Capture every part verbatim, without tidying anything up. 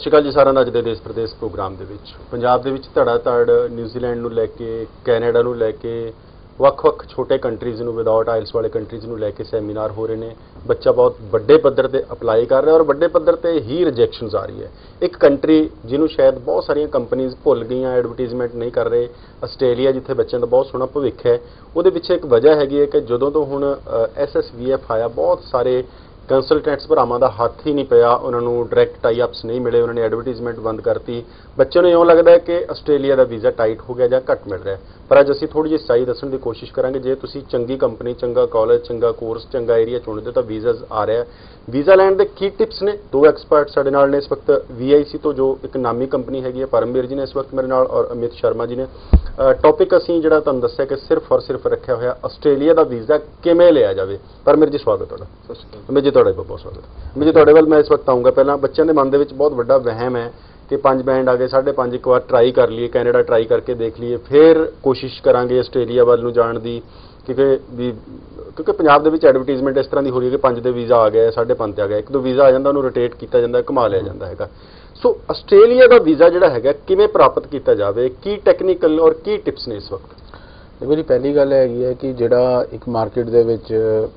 ਸ਼੍ਰੀ ਅਕਾਲ ਜੀ ਸਾਰਿਆਂ ਨੂੰ। ਅੱਜ ਦੇ ਦੇਸ਼ ਪ੍ਰਦੇਸ਼ ਪ੍ਰੋਗਰਾਮ ਦੇ ਵਿੱਚ ਪੰਜਾਬ ਦੇ ਵਿੱਚ ਧੜਾ ਧੜ ਨਿਊਜ਼ੀਲੈਂਡ ਨੂੰ ਲੈ ਕੇ, ਕੈਨੇਡਾ ਨੂੰ ਲੈ ਕੇ, ਵੱਖ-ਵੱਖ ਛੋਟੇ ਕੰਟਰੀਜ਼ ਨੂੰ, ਵਿਦਆਊਟ ਆਇਲਸ ਵਾਲੇ ਕੰਟਰੀਜ਼ ਨੂੰ ਲੈ ਕੇ ਸੈਮੀਨਾਰ ਹੋ ਰਹੇ ਨੇ। ਬੱਚਾ ਬਹੁਤ ਵੱਡੇ ਪੱਧਰ ਤੇ ਅਪਲਾਈ ਕਰ ਰਿਹਾ ਔਰ ਵੱਡੇ ਪੱਧਰ ਤੇ ਹੀ ਰਿਜੈਕਸ਼ਨਸ ਆ ਰਹੀ ਹੈ। ਇੱਕ ਕੰਟਰੀ ਜਿਹਨੂੰ ਸ਼ਾਇਦ ਬਹੁਤ ਸਾਰੀਆਂ ਕੰਪਨੀਆਂ ਭੁੱਲ ਗਈਆਂ, ਐਡਵਰਟਾਈਜ਼ਮੈਂਟ ਨਹੀਂ ਕਰ ਰਹੇ, ਆਸਟ੍ਰੇਲੀਆ, ਜਿੱਥੇ ਬੱਚਿਆਂ ਦਾ ਬਹੁਤ ਸੋਹਣਾ ਭਵਿੱਖ ਹੈ। ਉਹਦੇ ਪਿੱਛੇ ਇੱਕ ਵਜ੍ਹਾ ਹੈਗੀ ਹੈ ਕਿ ਜਦੋਂ ਤੋਂ ਹੁਣ ਐਸ ਐਸ ਵੀ ਐਫ ਆਇਆ, ਬਹੁਤ ਸਾਰੇ ਕੰਸਲਟੈਂਟਸ ਭਰਾਵਾਂ ਦਾ ਹੱਥ ਹੀ ਨਹੀਂ ਪਿਆ, ਉਹਨਾਂ ਨੂੰ ਡਾਇਰੈਕਟ ਟਾਈ ਅਪਸ ਨਹੀਂ ਮਿਲੇ, ਉਹਨਾਂ ਨੇ ਐਡਵਰਟਾਈਜ਼ਮੈਂਟ ਬੰਦ ਕਰਤੀ। ਬੱਚਿਆਂ ਨੂੰ ਇਉਂ ਲੱਗਦਾ ਹੈ ਕਿ ਆਸਟ੍ਰੇਲੀਆ ਦਾ ਵੀਜ਼ਾ ਟਾਈਟ ਹੋ ਗਿਆ ਜਾਂ ਘੱਟ ਮਿਲ ਰਿਹਾ। ਪਰ ਅੱਜ ਅਸੀਂ ਥੋੜ੍ਹੀ ਜਿਹੀ ਸੱਚਾਈ ਦੱਸਣ ਦੀ ਕੋਸ਼ਿਸ਼ ਕਰਾਂਗੇ। ਜੇ ਤੁਸੀਂ ਚੰਗੀ ਕੰਪਨੀ, ਚੰਗਾ ਕਾਲਜ, ਚੰਗਾ ਕੋਰਸ, ਚੰਗਾ ਏਰੀਆ ਚੁਣਦੇ ਹੋ ਤਾਂ ਵੀਜ਼ਾਜ਼ ਆ ਰਿਹਾ। ਵੀਜ਼ਾ ਲੈਣ ਦੇ ਕੀ ਟਿਪਸ ਨੇ? ਦੋ ਐਕਸਪਰਟ ਸਾਡੇ ਨਾਲ ਨੇ ਇਸ ਵਕਤ। ਵੀ ਆਈ ਸੀ ਤੋਂ ਜੋ ਇੱਕ ਨਾਮੀ ਕੰਪਨੀ ਹੈਗੀ ਹੈ, ਪਰਮਵੀਰ ਜੀ ਨੇ ਇਸ ਵਕਤ ਮੇਰੇ ਨਾਲ, ਔਰ ਅਮਿਤ ਸ਼ਰਮਾ ਜੀ ਨੇ। ਟੌਪਿਕ ਅਸੀਂ ਜਿਹੜਾ ਤੁਹਾਨੂੰ ਦੱਸਿਆ ਕਿ ਸਿਰਫ ਔਰ ਸਿਰਫ ਰੱਖਿਆ ਹੋਇਆ ਆਸਟ੍ਰੇਲੀਆ ਦਾ ਵੀਜ਼ਾ ਕਿਵੇਂ ਲਿਆ ਜਾਵੇ। ਪਰਮਵੀਰ ਜੀ, ਸਵਾਗਤ ਤੁਹਾਡਾ। ਸਤਿ ਸ਼੍ਰੀ ਅਕਾਲ। ਅਮਿਤ ਜੀ, ਤੁਹਾਡਾ ਬਹੁਤ ਬਹੁਤ ਸਵਾਗਤ। ਅਮਿਤ ਜੀ, ਤੁਹਾਡੇ ਵੱਲ ਮੈਂ ਇਸ ਵਕਤ ਆਊਂਗਾ। ਪਹਿਲਾਂ ਬੱਚਿਆਂ ਦੇ ਮਨ ਦੇ ਵਿੱਚ ਬਹੁਤ ਵੱਡਾ ਵਹਿਮ ਹੈ ਕਿ ਪੰਜ ਬੈਂਡ ਆ ਗਏ, ਸਾਢੇ ਪੰਜ, ਇੱਕ ਵਾਰ ਟਰਾਈ ਕਰ ਲਈਏ, ਕੈਨੇਡਾ ਟਰਾਈ ਕਰਕੇ ਦੇਖ ਲਈਏ, ਫਿਰ ਕੋਸ਼ਿਸ਼ ਕਰਾਂਗੇ ਆਸਟ੍ਰੇਲੀਆ ਵੱਲ ਨੂੰ ਜਾਣ ਦੀ। ਕਿਉਂਕਿ ਵੀ ਕਿਉਂਕਿ ਪੰਜਾਬ ਦੇ ਵਿੱਚ ਐਡਵਰਟਾਈਜ਼ਮੈਂਟ ਇਸ ਤਰ੍ਹਾਂ ਦੀ ਹੋ ਰਹੀ ਹੈ ਕਿ ਪੰਜ ਦੇ ਵੀਜ਼ਾ ਆ ਗਿਆ, ਸਾਢੇ ਪੰਜ ਤੇ ਆ ਗਿਆ, ਇੱਕ ਦੋ ਵੀਜ਼ਾ ਆ ਜਾਂਦਾ, ਉਹਨੂੰ ਰੋਟੇਟ ਕੀਤਾ ਜਾਂਦਾ, ਘੁਮਾ ਲਿਆ ਜਾਂਦਾ ਹੈਗਾ। ਸੋ ਆਸਟ੍ਰੇਲੀਆ ਦਾ ਵੀਜ਼ਾ ਜਿਹੜਾ ਹੈਗਾ ਕਿਵੇਂ ਪ੍ਰਾਪਤ ਕੀਤਾ ਜਾਵੇ, ਕੀ ਟੈਕਨੀਕਲ ਔਰ ਕੀ ਟਿਪਸ ਨੇ ਇਸ ਵਕਤ? ਦੇਖੋ ਜੀ, ਪਹਿਲੀ ਗੱਲ ਹੈਗੀ ਹੈ ਕਿ ਜਿਹੜਾ ਇੱਕ ਮਾਰਕੀਟ ਦੇ ਵਿੱਚ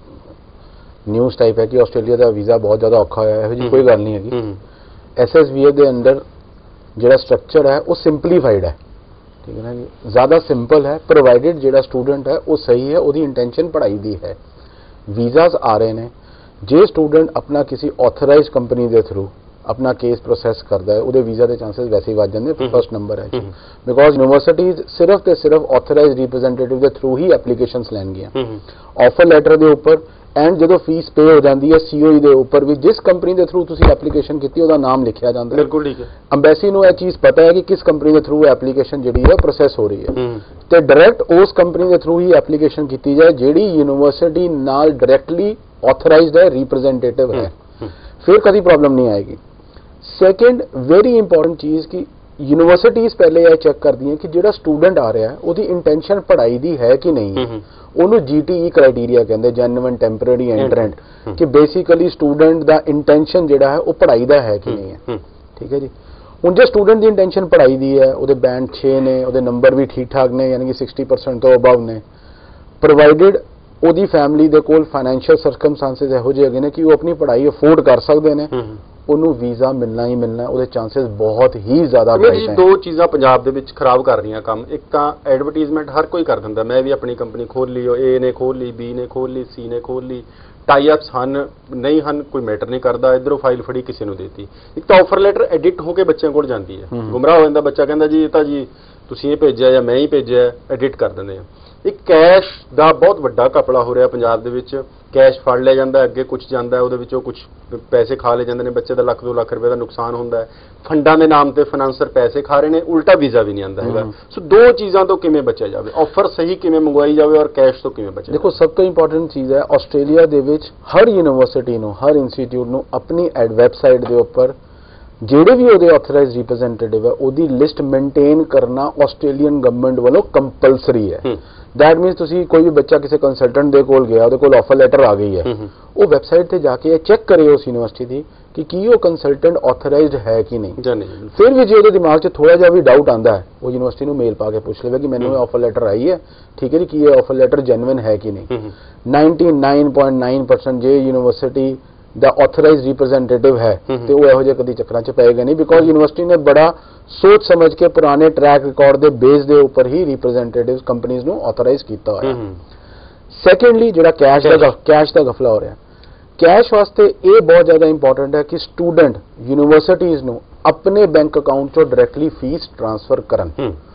ਨਿਊਜ਼ ਟਾਈਪ ਹੈ ਕਿ ਆਸਟ੍ਰੇਲੀਆ ਦਾ ਵੀਜ਼ਾ ਬਹੁਤ ਜ਼ਿਆਦਾ ਔਖਾ ਹੋਇਆ, ਇਹੋ ਜਿਹੀ ਕੋਈ ਗੱਲ ਨਹੀਂ ਹੈਗੀ। ਐਸ ਐਸ ਵੀ ਏ ਦੇ ਅੰਦਰ ਜਿਹੜਾ ਸਟਰਕਚਰ ਹੈ ਉਹ ਸਿੰਪਲੀਫਾਈਡ ਹੈ, ਠੀਕ ਹੈ ਨਾ ਜੀ, ਜ਼ਿਆਦਾ ਸਿੰਪਲ ਹੈ, ਪ੍ਰੋਵਾਈਡਡ ਜਿਹੜਾ ਸਟੂਡੈਂਟ ਹੈ ਉਹ ਸਹੀ ਹੈ, ਉਹਦੀ ਇੰਟੈਂਸ਼ਨ ਪੜ੍ਹਾਈ ਦੀ ਹੈ। ਵੀਜ਼ਾਸ ਆ ਰਹੇ ਨੇ, ਜੇ ਸਟੂਡੈਂਟ ਆਪਣਾ ਕਿਸੇ ਆਥੋਰਾਈਜ਼ਡ ਕੰਪਨੀ ਦੇ ਥਰੂ ਆਪਣਾ ਕੇਸ ਪ੍ਰੋਸੈਸ ਕਰਦਾ ਹੈ, ਉਹਦੇ ਵੀਜ਼ਾ ਦੇ ਚਾਂਸਸ ਵੈਸੇ ਹੀ ਵੱਧ ਜਾਂਦੇ। ਫਸਟ ਨੰਬਰ ਹੈ ਬਿਕੋਜ਼ ਯੂਨੀਵਰਸਿਟੀਜ਼ ਸਿਰਫ ਤੇ ਸਿਰਫ ਆਥੋਰਾਈਜ਼ਡ ਰਿਪਰੈਜ਼ੈਂਟੇਟਿਵ ਦੇ ਥਰੂ ਹੀ ਐਪਲੀਕੇਸ਼ਨਸ ਲੈਣਗੀਆਂ, ਆਫਰ ਲੈਟਰ ਦੇ ਉੱਪਰ, ਐਂਡ ਜਦੋਂ ਫੀਸ ਪੇ ਹੋ ਜਾਂਦੀ ਹੈ ਸੀਓਈ ਦੇ ਉੱਪਰ ਵੀ ਜਿਸ ਕੰਪਨੀ ਦੇ ਥਰੂ ਤੁਸੀਂ ਐਪਲੀਕੇਸ਼ਨ ਕੀਤੀ ਉਹਦਾ ਨਾਮ ਲਿਖਿਆ ਜਾਂਦਾ ਹੈ। ਬਿਲਕੁਲ ਠੀਕ ਹੈ। ਅੰਬੈਸੀ ਨੂੰ ਇਹ ਚੀਜ਼ ਪਤਾ ਹੈ ਕਿ ਕਿਸ ਕੰਪਨੀ ਦੇ ਥਰੂ ਐਪਲੀਕੇਸ਼ਨ ਜਿਹੜੀ ਹੈ ਪ੍ਰੋਸੈਸ ਹੋ ਰਹੀ ਹੈ, ਤੇ ਡਾਇਰੈਕਟ ਉਸ ਕੰਪਨੀ ਦੇ ਥਰੂ ਹੀ ਐਪਲੀਕੇਸ਼ਨ ਕੀਤੀ ਜਾਏ ਜਿਹੜੀ ਯੂਨੀਵਰਸਿਟੀ ਨਾਲ ਡਾਇਰੈਕਟਲੀ ਆਥੋਰਾਈਜ਼ਡ ਹੈ, ਰਿਪਰੈਜ਼ੈਂਟੇਟਿਵ ਹੈ, ਫਿਰ ਕਦੀ ਪ੍ਰੋਬਲਮ ਨਹੀਂ ਆਏਗੀ। ਸੈਕਿੰਡ ਵੈਰੀ ਇੰਪੋਰਟੈਂਟ ਚੀਜ਼ ਕਿ ਯੂਨੀਵਰਸਿਟੀਜ਼ ਪਹਿਲੇ ਇਹ ਚੈੱਕ ਕਰਦੀਆਂ ਕਿ ਜਿਹੜਾ ਸਟੂਡੈਂਟ ਆ ਰਿਹਾ ਉਹਦੀ ਇੰਟੈਂਸ਼ਨ ਪੜ੍ਹਾਈ ਦੀ ਹੈ ਕਿ ਨਹੀਂ ਹੈ। ਉਹਨੂੰ ਜੀ ਟੀ ਈ ਕ੍ਰਾਈਟੇਰੀਆ ਕਹਿੰਦੇ, ਜੈਨੂਇਨ ਟੈਂਪਰੇਰੀ ਐਂਟਰੈਂਟ, ਕਿ ਬੇਸਿਕਲੀ ਸਟੂਡੈਂਟ ਦਾ ਇੰਟੈਂਸ਼ਨ ਜਿਹੜਾ ਹੈ ਉਹ ਪੜ੍ਹਾਈ ਦਾ ਹੈ ਕਿ ਨਹੀਂ ਹੈ, ਠੀਕ ਹੈ ਜੀ। ਹੁਣ ਜੇ ਸਟੂਡੈਂਟ ਦੀ ਇੰਟੈਂਸ਼ਨ ਪੜ੍ਹਾਈ ਦੀ ਹੈ, ਉਹਦੇ ਬੈਂਡ ਛੇ ਨੇ, ਉਹਦੇ ਨੰਬਰ ਵੀ ਠੀਕ ਠਾਕ ਨੇ, ਯਾਨੀ ਕਿ ਸਿਕਸਟੀ ਪਰਸੈਂਟ ਤੋਂ ਅਬਵ ਨੇ, ਪ੍ਰੋਵਾਈਡਡ ਉਹਦੀ ਫੈਮਿਲੀ ਦੇ ਕੋਲ ਫਾਈਨੈਂਸ਼ੀਅਲ ਸਰਕਮਸਟੈਂਸਿਸ ਇਹੋ ਜਿਹੇ ਹੈਗੇ ਨੇ ਕਿ ਉਹ ਆਪਣੀ ਪੜ੍ਹਾਈ ਅਫੋਰਡ ਕਰ ਸਕਦੇ ਨੇ, ਉਹਨੂੰ ਵੀਜ਼ਾ ਮਿਲਣਾ ਹੀ ਮਿਲਣਾ, ਉਹਦੇ ਚਾਂਸਸ ਬਹੁਤ ਹੀ ਜ਼ਿਆਦਾ ਬ੍ਰਾਈਟ ਹੈ। ਦੋ ਚੀਜ਼ਾਂ ਪੰਜਾਬ ਦੇ ਵਿੱਚ ਖਰਾਬ ਕਰ ਰਹੀਆਂ ਕੰਮ। ਇੱਕ ਤਾਂ ਐਡਵਰਟਾਈਜ਼ਮੈਂਟ ਹਰ ਕੋਈ ਕਰ ਦਿੰਦਾ, ਮੈਂ ਵੀ ਆਪਣੀ ਕੰਪਨੀ ਖੋਲ ਲਈ, ਏ ਨੇ ਖੋਲ ਲਈ, ਬੀ ਨੇ ਖੋਲ ਲਈ, ਸੀ ਨੇ ਖੋਲ ਲਈ, ਟਾਈ ਅਪਸ ਹਨ ਨਹੀਂ ਹਨ ਕੋਈ ਮੈਟਰ ਨਹੀਂ ਕਰਦਾ, ਇੱਧਰੋਂ ਫਾਈਲ ਫੜੀ ਕਿਸੇ ਨੂੰ ਦੇਤੀ। ਇੱਕ ਤਾਂ ਆਫਰ ਲੈਟਰ ਐਡਿਟ ਹੋ ਕੇ ਬੱਚਿਆਂ ਕੋਲ ਜਾਂਦੀ ਹੈ, ਗੁੰਮਰਾਹ ਹੋ ਜਾਂਦਾ ਬੱਚਾ, ਕਹਿੰਦਾ ਜੀ ਇਹ ਤਾਂ ਜੀ ਤੁਸੀਂ ਇਹ ਭੇਜਿਆ ਜਾਂ ਮੈਂ ਹੀ ਭੇਜਿਆ, ਐਡਿਟ ਕਰ ਦਿੰਦੇ ਆ। ਇੱਕ ਕੈਸ਼ ਦਾ ਬਹੁਤ ਵੱਡਾ ਘਪਲਾ ਹੋ ਰਿਹਾ ਪੰਜਾਬ ਦੇ ਵਿੱਚ। ਕੈਸ਼ ਫੜ ਲਿਆ ਜਾਂਦਾ, ਅੱਗੇ ਕੁਝ ਜਾਂਦਾ, ਉਹਦੇ ਵਿੱਚੋਂ ਕੁਝ ਪੈਸੇ ਖਾ ਲਏ ਜਾਂਦੇ ਨੇ, ਬੱਚੇ ਦਾ ਲੱਖ ਦੋ ਲੱਖ ਰੁਪਏ ਦਾ ਨੁਕਸਾਨ ਹੁੰਦਾ ਹੈ। ਫੰਡਾਂ ਦੇ ਨਾਮ ਤੇ ਫਾਈਨਾਂਸਰ ਪੈਸੇ ਖਾ ਰਹੇ ਨੇ, ਉਲਟਾ ਵੀਜ਼ਾ ਵੀ ਨਹੀਂ ਆਉਂਦਾ ਹੈਗਾ। ਸੋ ਦੋ ਚੀਜ਼ਾਂ ਤੋਂ ਕਿਵੇਂ ਬਚਿਆ ਜਾਵੇ, ਆਫਰ ਸਹੀ ਕਿਵੇਂ ਮੰਗਵਾਈ ਜਾਵੇ ਔਰ ਕੈਸ਼ ਤੋਂ ਕਿਵੇਂ ਬਚਿਆ? ਦੇਖੋ, ਸਭ ਤੋਂ ਇੰਪੋਰਟੈਂਟ ਚੀਜ਼ ਹੈ ਆਸਟ੍ਰੇਲੀਆ ਦੇ ਵਿੱਚ ਹਰ ਯੂਨੀਵਰਸਿਟੀ ਨੂੰ, ਹਰ ਇੰਸਟੀਚਿਊਟ ਨੂੰ ਆਪਣੀ ਐਡ ਵੈਬਸਾਈਟ ਦੇ ਉੱਪਰ ਜਿਹੜੇ ਵੀ ਉਹਦੇ ਆਥੋਰਾਈਜ਼ਡ ਰਿਪਰੈਜ਼ੈਂਟੇਟਿਵ ਹੈ ਉਹਦੀ ਲਿਸਟ ਮੇਨਟੇਨ ਕਰਨਾ ਆਸਟ੍ਰੇਲੀਅਨ ਗਵਰਨਮੈਂਟ ਵੱਲੋਂ ਕੰਪਲਸਰੀ ਹੈ। ਦੈਟ ਮੀਨਸ ਤੁਸੀਂ ਕੋਈ ਵੀ ਬੱਚਾ ਕਿਸੇ ਕੰਸਲਟੈਂਟ ਦੇ ਕੋਲ ਗਿਆ, ਉਹਦੇ ਕੋਲ ਆਫਰ ਲੈਟਰ ਆ ਗਈ ਹੈ, ਉਹ ਵੈਬਸਾਈਟ ਤੇ ਜਾ ਕੇ ਇਹ ਚੈੱਕ ਕਰੇ ਉਸ ਯੂਨੀਵਰਸਿਟੀ ਦੀ ਕਿ ਕੀ ਉਹ ਕੰਸਲਟੈਂਟ ਆਥੋਰਾਈਜ਼ਡ ਹੈ ਕਿ ਨਹੀਂ। ਫਿਰ ਵੀ ਜੇ ਉਹਦੇ ਦਿਮਾਗ 'ਚ ਥੋੜਾ ਜਿਹਾ ਵੀ ਡਾਊਟ ਆਉਂਦਾ ਹੈ, ਉਹ ਯੂਨੀਵਰਸਿਟੀ ਨੂੰ ਮੇਲ ਪਾ ਕੇ ਪੁੱਛ ਲਵੇ ਕਿ ਮੈਨੂੰ ਇਹ ਆਫਰ ਲੈਟਰ ਆਈ ਹੈ, ਠੀਕ ਹੈ ਜੀ, ਕੀ ਇਹ ਆਫਰ ਲੈਟਰ ਜੈਨੂਇਨ ਹੈ ਕਿ ਨਹੀਂ। Ninety nine point nine percent ਜੇ ਯੂਨੀਵਰਸਿਟੀ ਦਾ ਆਥੋਰਾਈਜ਼ਡ ਰਿਪਰੈਜ਼ੈਂਟੇਟਿਵ ਹੈ ਤੇ ਉਹ ਇਹੋ ਜਿਹੇ ਕਦੀ ਚੱਕਰਾਂ 'ਚ ਪਏਗਾ ਨਹੀਂ, ਬਿਕੋਜ਼ ਯੂਨੀਵਰਸਿਟੀ ਨੇ ਬੜਾ ਸੋਚ ਸਮਝ ਕੇ ਪੁਰਾਣੇ ਟਰੈਕ ਰਿਕਾਰਡ ਦੇ ਬੇਸ ਦੇ ਉੱਪਰ ਹੀ ਰਿਪਰੈਜ਼ੈਂਟੇਟਿਵ ਕੰਪਨੀਆਂ ਨੂੰ ਆਥੋਰਾਈਜ਼ ਕੀਤਾ ਹੋਇਆ। ਸੈਕੰਡਲੀ, ਜਿਹੜਾ ਕੈਸ਼ ਦਾ ਕੈਸ਼ ਦਾ ਗਫਲਾ ਹੋ ਰਿਹਾ, ਕੈਸ਼ ਵਾਸਤੇ ਇਹ ਬਹੁਤ ਜ਼ਿਆਦਾ ਇੰਪੋਰਟੈਂਟ ਹੈ ਕਿ ਸਟੂਡੈਂਟ ਯੂਨੀਵਰਸਿਟੀਜ਼ ਨੂੰ ਆਪਣੇ ਬੈਂਕ ਅਕਾਊਂਟ ਚੋਂ ਡਾਇਰੈਕਟਲੀ ਫੀਸ ਟ੍ਰਾਂਸਫਰ ਕਰਨ।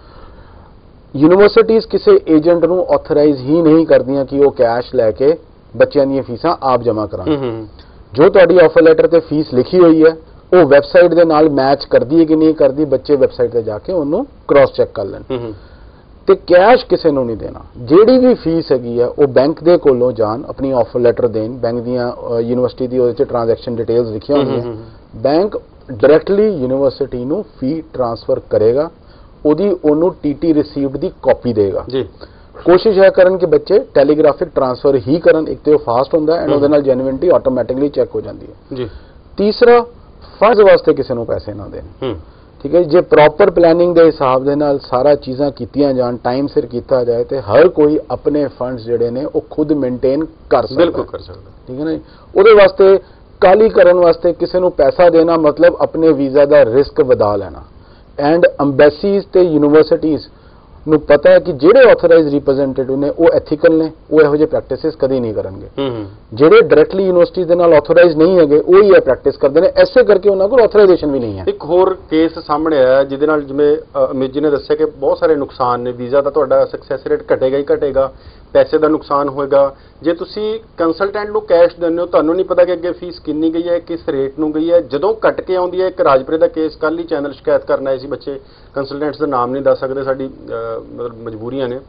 ਯੂਨੀਵਰਸਿਟੀਜ਼ ਕਿਸੇ ਏਜੰਟ ਨੂੰ ਆਥੋਰਾਈਜ਼ ਹੀ ਨਹੀਂ ਕਰਦੀਆਂ ਕਿ ਉਹ ਕੈਸ਼ ਲੈ ਕੇ ਬੱਚਿਆਂ ਦੀਆਂ ਫੀਸਾਂ ਆਪ ਜਮ੍ਹਾਂ ਕਰਾਉਣ। ਜੋ ਤੁਹਾਡੀ ਆਫਰ ਲੈਟਰ ਤੇ ਫੀਸ ਲਿਖੀ ਹੋਈ ਹੈ ਉਹ ਵੈਬਸਾਈਟ ਦੇ ਨਾਲ ਮੈਚ ਕਰਦੀ ਹੈ ਕਿ ਨਹੀਂ ਕਰਦੀ, ਬੱਚੇ ਵੈਬਸਾਈਟ ਤੇ ਜਾ ਕੇ ਉਹਨੂੰ ਕ੍ਰਾਸ ਚੈੱਕ ਕਰ ਲੈਣ। ਤੇ ਕੈਸ਼ ਕਿਸੇ ਨੂੰ ਨਹੀਂ ਦੇਣਾ। ਜਿਹੜੀ ਵੀ ਫੀਸ ਹੈਗੀ ਹੈ ਉਹ ਬੈਂਕ ਦੇ ਕੋਲੋਂ ਜਾਣ, ਆਪਣੀ ਆਫਰ ਲੈਟਰ ਦੇਣ, ਬੈਂਕ ਦੀਆਂ ਯੂਨੀਵਰਸਿਟੀ ਦੀ ਉਹਦੇ 'ਚ ਟ੍ਰਾਂਜੈਕਸ਼ਨ ਡਿਟੇਲਸ ਲਿਖੀਆਂ ਹੁੰਦੀਆਂ, ਬੈਂਕ ਡਾਇਰੈਕਟਲੀ ਯੂਨੀਵਰਸਿਟੀ ਨੂੰ ਫੀ ਟ੍ਰਾਂਸਫਰ ਕਰੇਗਾ, ਉਹਦੀ ਉਹਨੂੰ ਟੀਟੀ ਰਿਸੀਵਡ ਦੀ ਕਾਪੀ ਦੇਗਾ ਜੀ। ਕੋਸ਼ਿਸ਼ ਇਹ ਕਰਨ ਕਿ ਬੱਚੇ ਟੈਲੀਗ੍ਰਾਫਿਕ ਟ੍ਰਾਂਸਫਰ ਹੀ ਕਰਨ, ਇੱਕ ਤੇ ਉਹ ਫਾਸਟ ਹੁੰਦਾ ਐਂਡ ਉਹਦੇ ਨਾਲ ਜੈਨੂਇਨਟੀ ਆਟੋਮੈਟਿਕਲੀ ਚੈੱਕ ਹੋ ਜਾਂਦੀ ਹੈ ਜੀ। ਤੀਸਰਾ, ਫੰਡਸ ਵਾਸਤੇ ਕਿਸੇ ਨੂੰ ਪੈਸੇ ਨਾ ਦੇਣ। ਹੂੰ ਠੀਕ ਹੈ, ਜੇ ਪ੍ਰੋਪਰ ਪਲੈਨਿੰਗ ਦੇ ਹਿਸਾਬ ਦੇ ਨਾਲ ਸਾਰਾ ਚੀਜ਼ਾਂ ਕੀਤੀਆਂ ਜਾਣ, ਟਾਈਮ ਸਿਰ ਕੀਤਾ ਜਾਏ ਤੇ ਹਰ ਕੋਈ ਆਪਣੇ ਫੰਡਸ ਜਿਹੜੇ ਨੇ ਉਹ ਖੁਦ ਮੇਨਟੇਨ ਕਰ ਸਕਦਾ। ਬਿਲਕੁਲ ਕਰ ਸਕਦਾ। ਠੀਕ ਹੈ ਨਾ ਜੀ। ਉਹਦੇ ਵਾਸਤੇ ਕਾਲੀ ਕਰਨ ਵਾਸਤੇ ਕਿਸੇ ਨੂੰ ਪੈਸਾ ਦੇਣਾ ਮਤਲਬ ਆਪਣੇ ਵੀਜ਼ਾ ਦਾ ਰਿਸਕ ਵਧਾ ਲੈਣਾ। ਐਂਡ ਅੰਬੈਸੀਜ਼ ਤੇ ਯੂਨੀਵਰਸਿਟੀਜ਼ ਨੂੰ ਪਤਾ ਹੈ ਕਿ ਜਿਹੜੇ ਆਥੋਰਾਈਜ਼ਡ ਰਿਪਰੈਜ਼ੈਂਟੇਟਿਵ ਨੇ ਉਹ ਐਥੀਕਲ ਨੇ, ਉਹ ਇਹੋ ਜਿਹੇ ਪ੍ਰੈਕਟਿਸਿਸ ਕਦੀ ਨਹੀਂ ਕਰਨਗੇ। ਹੂੰ ਜਿਹੜੇ ਡਾਇਰੈਕਟਲੀ ਯੂਨੀਵਰਸਿਟੀ ਦੇ ਨਾਲ ਆਥੋਰਾਈਜ਼ ਨਹੀਂ ਹੈਗੇ ਉਹ ਹੀ ਇਹ ਪ੍ਰੈਕਟਿਸ ਕਰਦੇ ਨੇ, ਐਸੇ ਕਰਕੇ ਉਹਨਾਂ ਕੋਲ ਆਥੋਰਾਈਜੇਸ਼ਨ ਵੀ ਨਹੀਂ ਹੈ। ਇੱਕ ਹੋਰ ਕੇਸ ਸਾਹਮਣੇ ਆਇਆ ਜਿਹਦੇ ਨਾਲ ਜਿਵੇਂ ਅ, ਅਮਿਤ ਜੀ ਨੇ ਦੱਸਿਆ ਕਿ ਬਹੁਤ ਸਾਰੇ ਨੁਕਸਾਨ ਨੇ, ਵੀਜ਼ਾ ਦਾ ਤੁਹਾਡਾ ਸਕਸੈਸ ਰੇਟ ਘਟੇਗਾ ਹੀ ਘਟੇਗਾ, ਪੈਸੇ ਦਾ ਨੁਕਸਾਨ ਹੋਏਗਾ। ਜੇ ਤੁਸੀਂ ਕੰਸਲਟੈਂਟ ਨੂੰ ਕੈਸ਼ ਦਿੰਦੇ ਹੋ, ਤੁਹਾਨੂੰ ਨਹੀਂ ਪਤਾ ਕਿ ਅੱਗੇ ਫੀਸ ਕਿੰਨੀ ਗਈ ਹੈ, ਕਿਸ ਰੇਟ ਨੂੰ ਗਈ ਹੈ, ਜਦੋਂ ਕੱਟ ਕੇ ਆਉਂਦੀ ਹੈ। ਇੱਕ ਰਾਜਪੁਰੇ ਦਾ ਕੇਸ ਕੱਲ੍ਹ ਹੀ ਚੈਨਲ ਸ਼ਿਕਾਇਤ ਕਰਨ ਆਏ ਸੀ ਬੱਚੇ, ਕੰਸਲਟੈਂਟਸ ਦਾ ਨਾਮ ਨਹੀਂ ਦੱਸ ਸਕਦੇ, ਸਾਡੀ ਅ, ਮਤਲਬ ਮਜਬੂਰੀਆਂ ਨੇ।